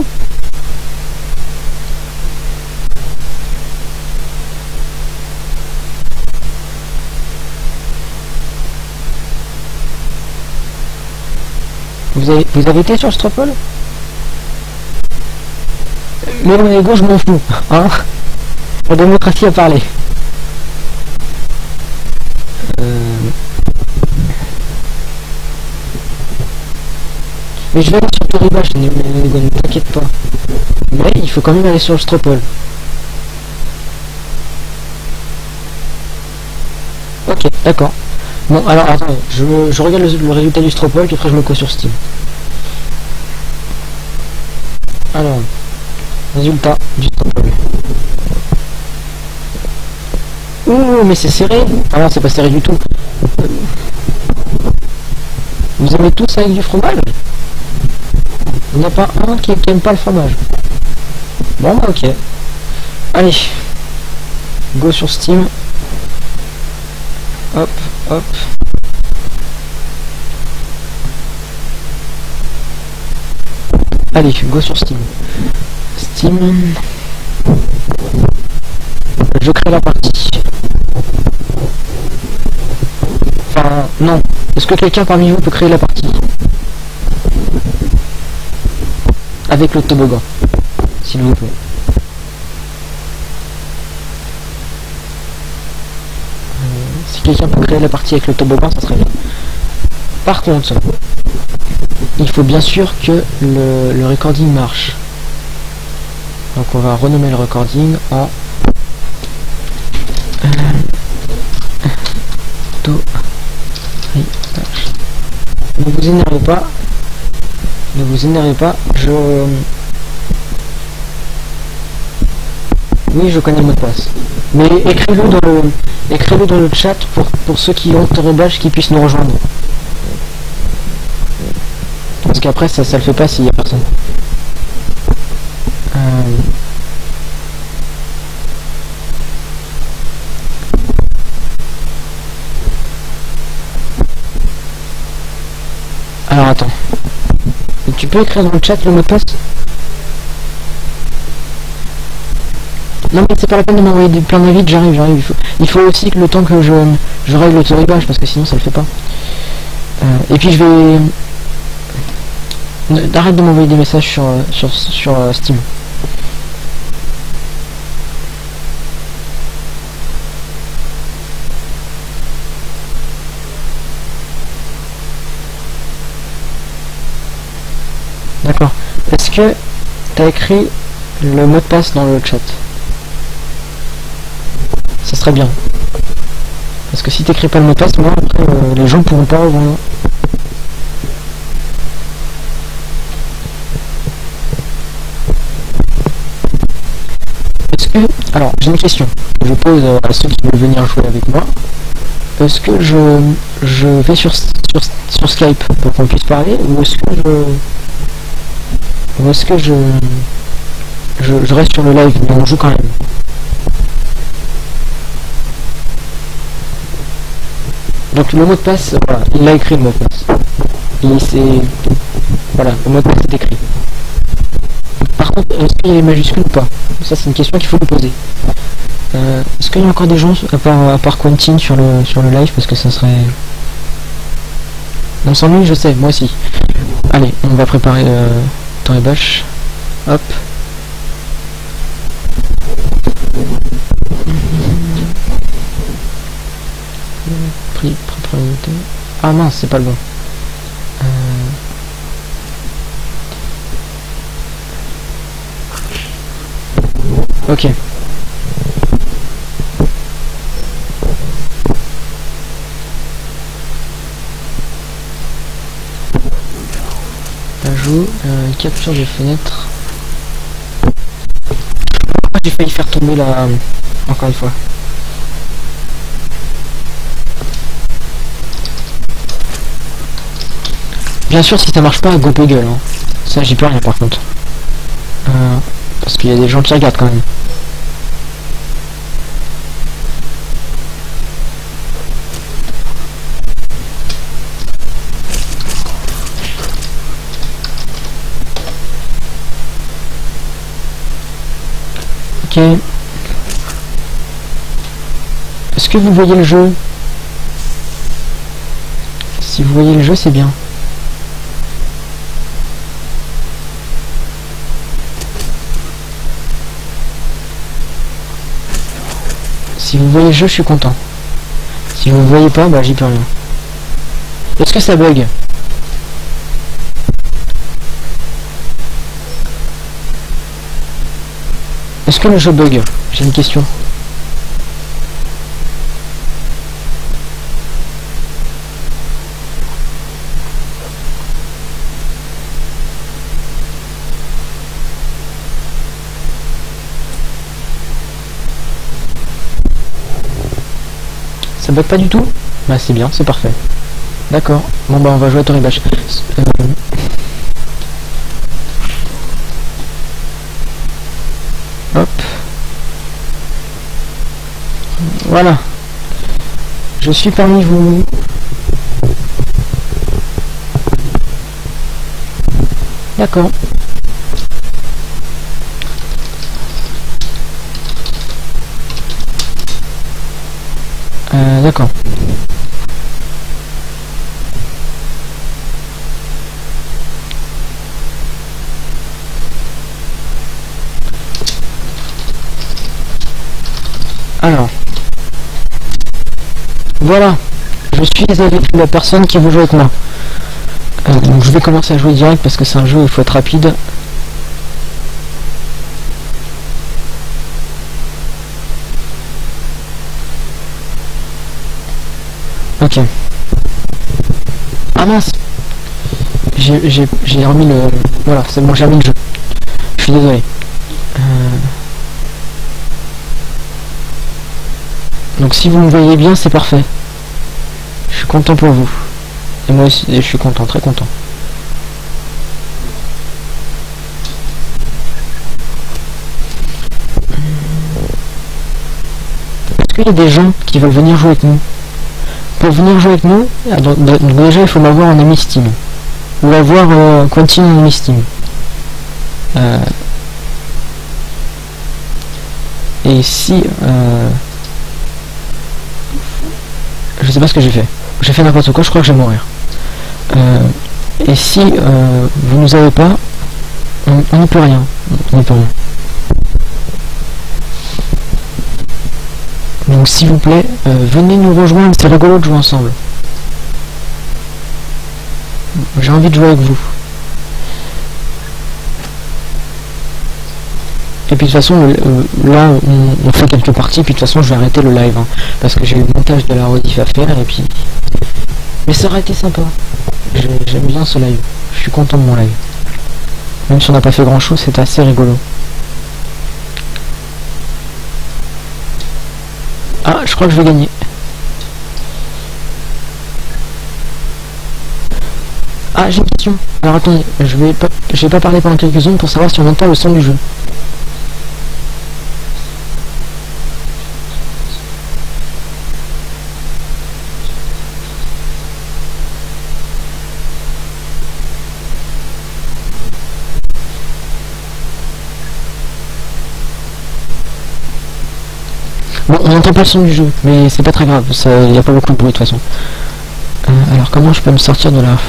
Vous avez, vous avez été sur le stropole? Mais mon ego, je m'en fous, hein. La démocratie a parlé. Euh... Mais je vais aller sur Toribash, ne, ne, ne t'inquiète pas. Mais il faut quand même aller sur le stropole. Ok, d'accord. Bon, alors attends, je, je regarde le, le résultat du stropole, puis après je me colle sur Steam. Alors, résultat du stropole. Ouh, mais c'est serré. Ah non, c'est pas serré du tout. Vous aimez tous avec du fromage? Il n'y a pas un qui, qui aime pas le fromage. Bon, bah ok. Allez. Go sur Steam. Hop, hop. Allez, go sur Steam. Steam. Je crée la partie. Enfin, non. Est-ce que quelqu'un parmi vous peut créer la partie? Avec le toboggan, s'il vous plaît. Si quelqu'un peut créer la partie avec le toboggan, ça serait bien. Par contre, il faut bien sûr que le, le recording marche. Donc on va renommer le recording en euh, to ne vous énervez pas. Ne vous énervez pas. Je oui, je connais le mot de passe. Mais écrivez-le dans le écrivez dans le chat pour, pour ceux qui ont Toribash qui puissent nous rejoindre. Parce qu'après ça ça le fait pas s'il y a personne. Euh... Alors attends. Et tu peux écrire dans le chat le mot de passe? Non mais c'est pas la peine de m'envoyer des plein d'invites, j'arrive, j'arrive. Il faut, il faut aussi que le temps que je, je règle le Toribash parce que sinon ça le fait pas. Euh, et puis je vais... Arrête de m'envoyer des messages sur, sur, sur uh, Steam. D'accord. Est-ce que tu as écrit le mot de passe dans le chat? Ça serait bien. Parce que si tu n'écris pas le mot de passe, moi, après, euh, les gens pourront pas rejoindre. Est-ce que... Alors, j'ai une question. Je pose à ceux qui veulent venir jouer avec moi. Est-ce que je, je vais sur, sur, sur Skype pour qu'on puisse parler, ou est-ce que je... Ou est-ce que je, je... Je reste sur le live, mais on joue quand même. Donc le mot de passe, voilà, il l'a écrit le mot de passe. Et c'est... Voilà, le mot de passe est écrit. Par contre, est-ce qu'il y a les majuscules ou pas? Ça c'est une question qu'il faut vous poser. Euh, est-ce qu'il y a encore des gens, à part, à part Quentin, sur le, sur le live? Parce que ça serait... On s'ennuie, je sais, moi aussi. Allez, on va préparer euh, Toribash. Hop. Prix, propriété. Ah mince, c'est pas le bon. Euh... Ok. Ajout, euh, capture des fenêtres. J'ai failli faire tomber la... Encore une fois. Bien sûr, si ça marche pas, go gueule. Hein. Ça, j'y peux rien par contre. Euh, parce qu'il y a des gens qui regardent quand même. Ok. Est-ce que vous voyez le jeu? Si vous voyez le jeu, c'est bien. Si vous voyez le jeu, je suis content. Si vous ne voyez pas, bah j'y peux rien. Est-ce que ça bug? Est-ce que le jeu bug? J'ai une question. Ça bug pas du tout? Bah c'est bien, c'est parfait. D'accord. Bon bah on va jouer à Tori Bash. Euh... Hop. Voilà. Je suis parmi vous. D'accord. Euh, d'accord. Alors. Voilà. Je suis avec la personne qui veut jouer avec moi. Euh, donc je vais commencer à jouer direct parce que c'est un jeu où il faut être rapide. Ok. Ah mince. J'ai remis le... Voilà, c'est bon, j'ai remis le jeu. Je suis désolé. Euh... Donc si vous me voyez bien, c'est parfait. Je suis content pour vous. Et moi aussi, je suis content, très content. Est-ce qu'il y a des gens qui veulent venir jouer avec nous? Pour venir jouer avec nous, donc, donc déjà il faut m'avoir en ami Steam. Ou avoir euh, Quentin en ami Steam. Euh... Et si... Euh... Je sais pas ce que j'ai fait. J'ai fait n'importe quoi, je crois que je vais mourir. Euh... Et si euh, vous nous avez pas, on n'y peut rien. On n'y peut rien. Donc s'il vous plaît, euh, venez nous rejoindre, c'est rigolo de jouer ensemble. J'ai envie de jouer avec vous. Et puis de toute façon, le, euh, là, on, on fait quelques parties, puis de toute façon, je vais arrêter le live. Hein, parce que j'ai le montage de la rediff à faire, et puis... Mais ça aurait été sympa. J'aime bien ce live. Je suis content de mon live. Même si on n'a pas fait grand chose, c'est assez rigolo. Ah, je crois que je vais gagner. Ah, j'ai une question. Alors attendez, je vais pas, je vais pas parler pendant quelques secondes pour savoir si on entend le son du jeu. Bon, on n'entend pas le son du jeu, mais c'est pas très grave, il n'y a pas beaucoup de bruit de toute façon. Euh, alors comment je peux me sortir de là?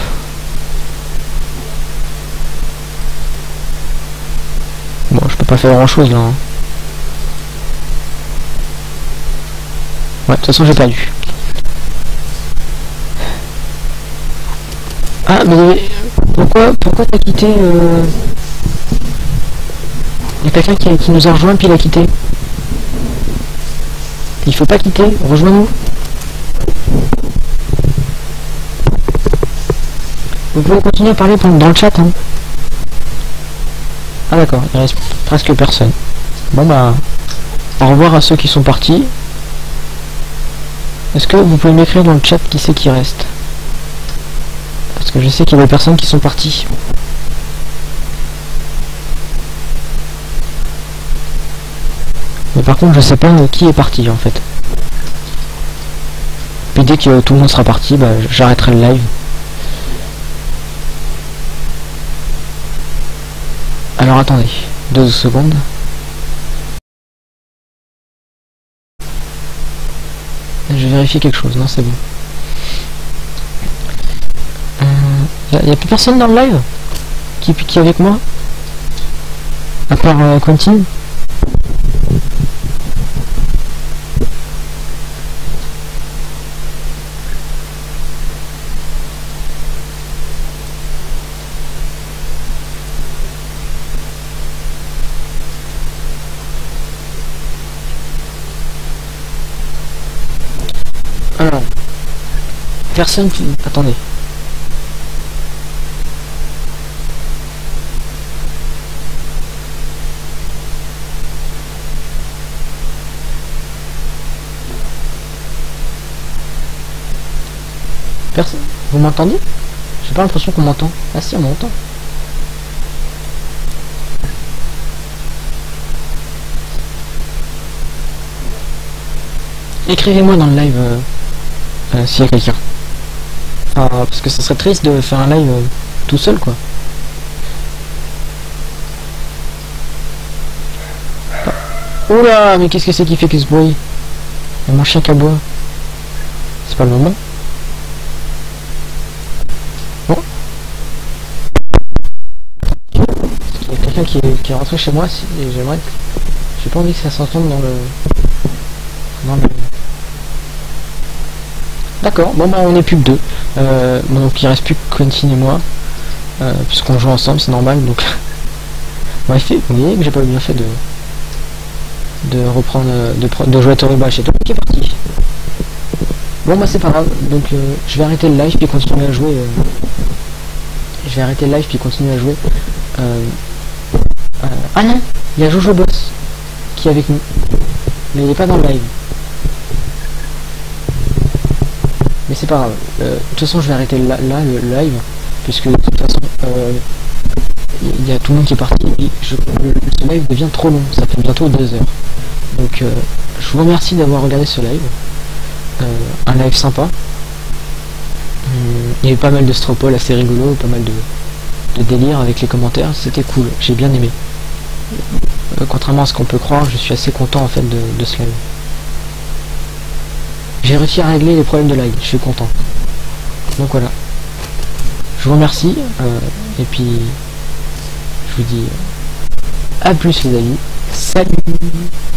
Bon, je peux pas faire grand chose là. Hein. Ouais, de toute façon j'ai perdu. Ah, mais pourquoi pourquoi t'as quitté euh... Il y a quelqu'un qui, qui nous a rejoint puis il a quitté. Il faut pas quitter, rejoins-nous. Vous pouvez continuer à parler pendant- dans le chat, hein. Ah d'accord, il reste presque personne. Bon bah, au revoir à ceux qui sont partis. Est-ce que vous pouvez m'écrire dans le chat qui c'est qui reste? Parce que je sais qu'il y a des personnes qui sont parties. Mais par contre, je sais pas euh, qui est parti en fait. Puis dès que euh, tout le monde sera parti, bah, j'arrêterai le live. Alors attendez, deux secondes. Je vais vérifier quelque chose, non c'est bon. Il euh, n'y a, a plus personne dans le live qui, qui est avec moi? À part euh, Quentin? Alors, personne qui... Attendez. Personne. Vous m'entendez? J'ai pas l'impression qu'on m'entend. Ah si, on m'entend. Écrivez-moi dans le live euh, euh, s'il y a quelqu'un. Ah, parce que ça serait triste de faire un live euh, tout seul quoi. Ah. Oula, mais qu'est-ce que c'est qui fait que ce bruit? Il y a mon chien qui aboie. C'est pas le moment. Bon. Il y a quelqu'un qui, qui est rentré chez moi, si, et j'aimerais... J'ai pas envie que ça s'entende dans le... Dans le... D'accord, bon bah on est plus que deux. Euh, bon, donc il reste plus que Quentin et moi. Euh, Puisqu'on joue ensemble, c'est normal, donc... Bref, vous voyez que j'ai pas bien fait de... De reprendre... De, de jouer à Toriba chez toi. Qui est parti. Bon bah c'est pas grave, donc euh, je vais arrêter le live puis continuer à jouer. Euh... Je vais arrêter le live puis continuer à jouer. Euh... Euh... Ah non, il y a Jojo Boss qui est avec nous. Mais il est pas dans le live. Mais c'est pas grave. Euh, de toute façon je vais arrêter là, là le, le live. Puisque de toute façon euh, il y a tout le monde qui est parti. Et je, le, ce live devient trop long. Ça fait bientôt deux heures. Donc euh, je vous remercie d'avoir regardé ce live. Euh, un live sympa. Hum, il y a eu pas mal de stropole assez rigolo, pas mal de, de délire avec les commentaires. C'était cool. J'ai bien aimé. Euh, contrairement à ce qu'on peut croire, je suis assez content en fait de, de ce live. J'ai réussi à régler les problèmes de lag, je suis content. Donc voilà. Je vous remercie. Euh, et puis, je vous dis à plus les amis. Salut!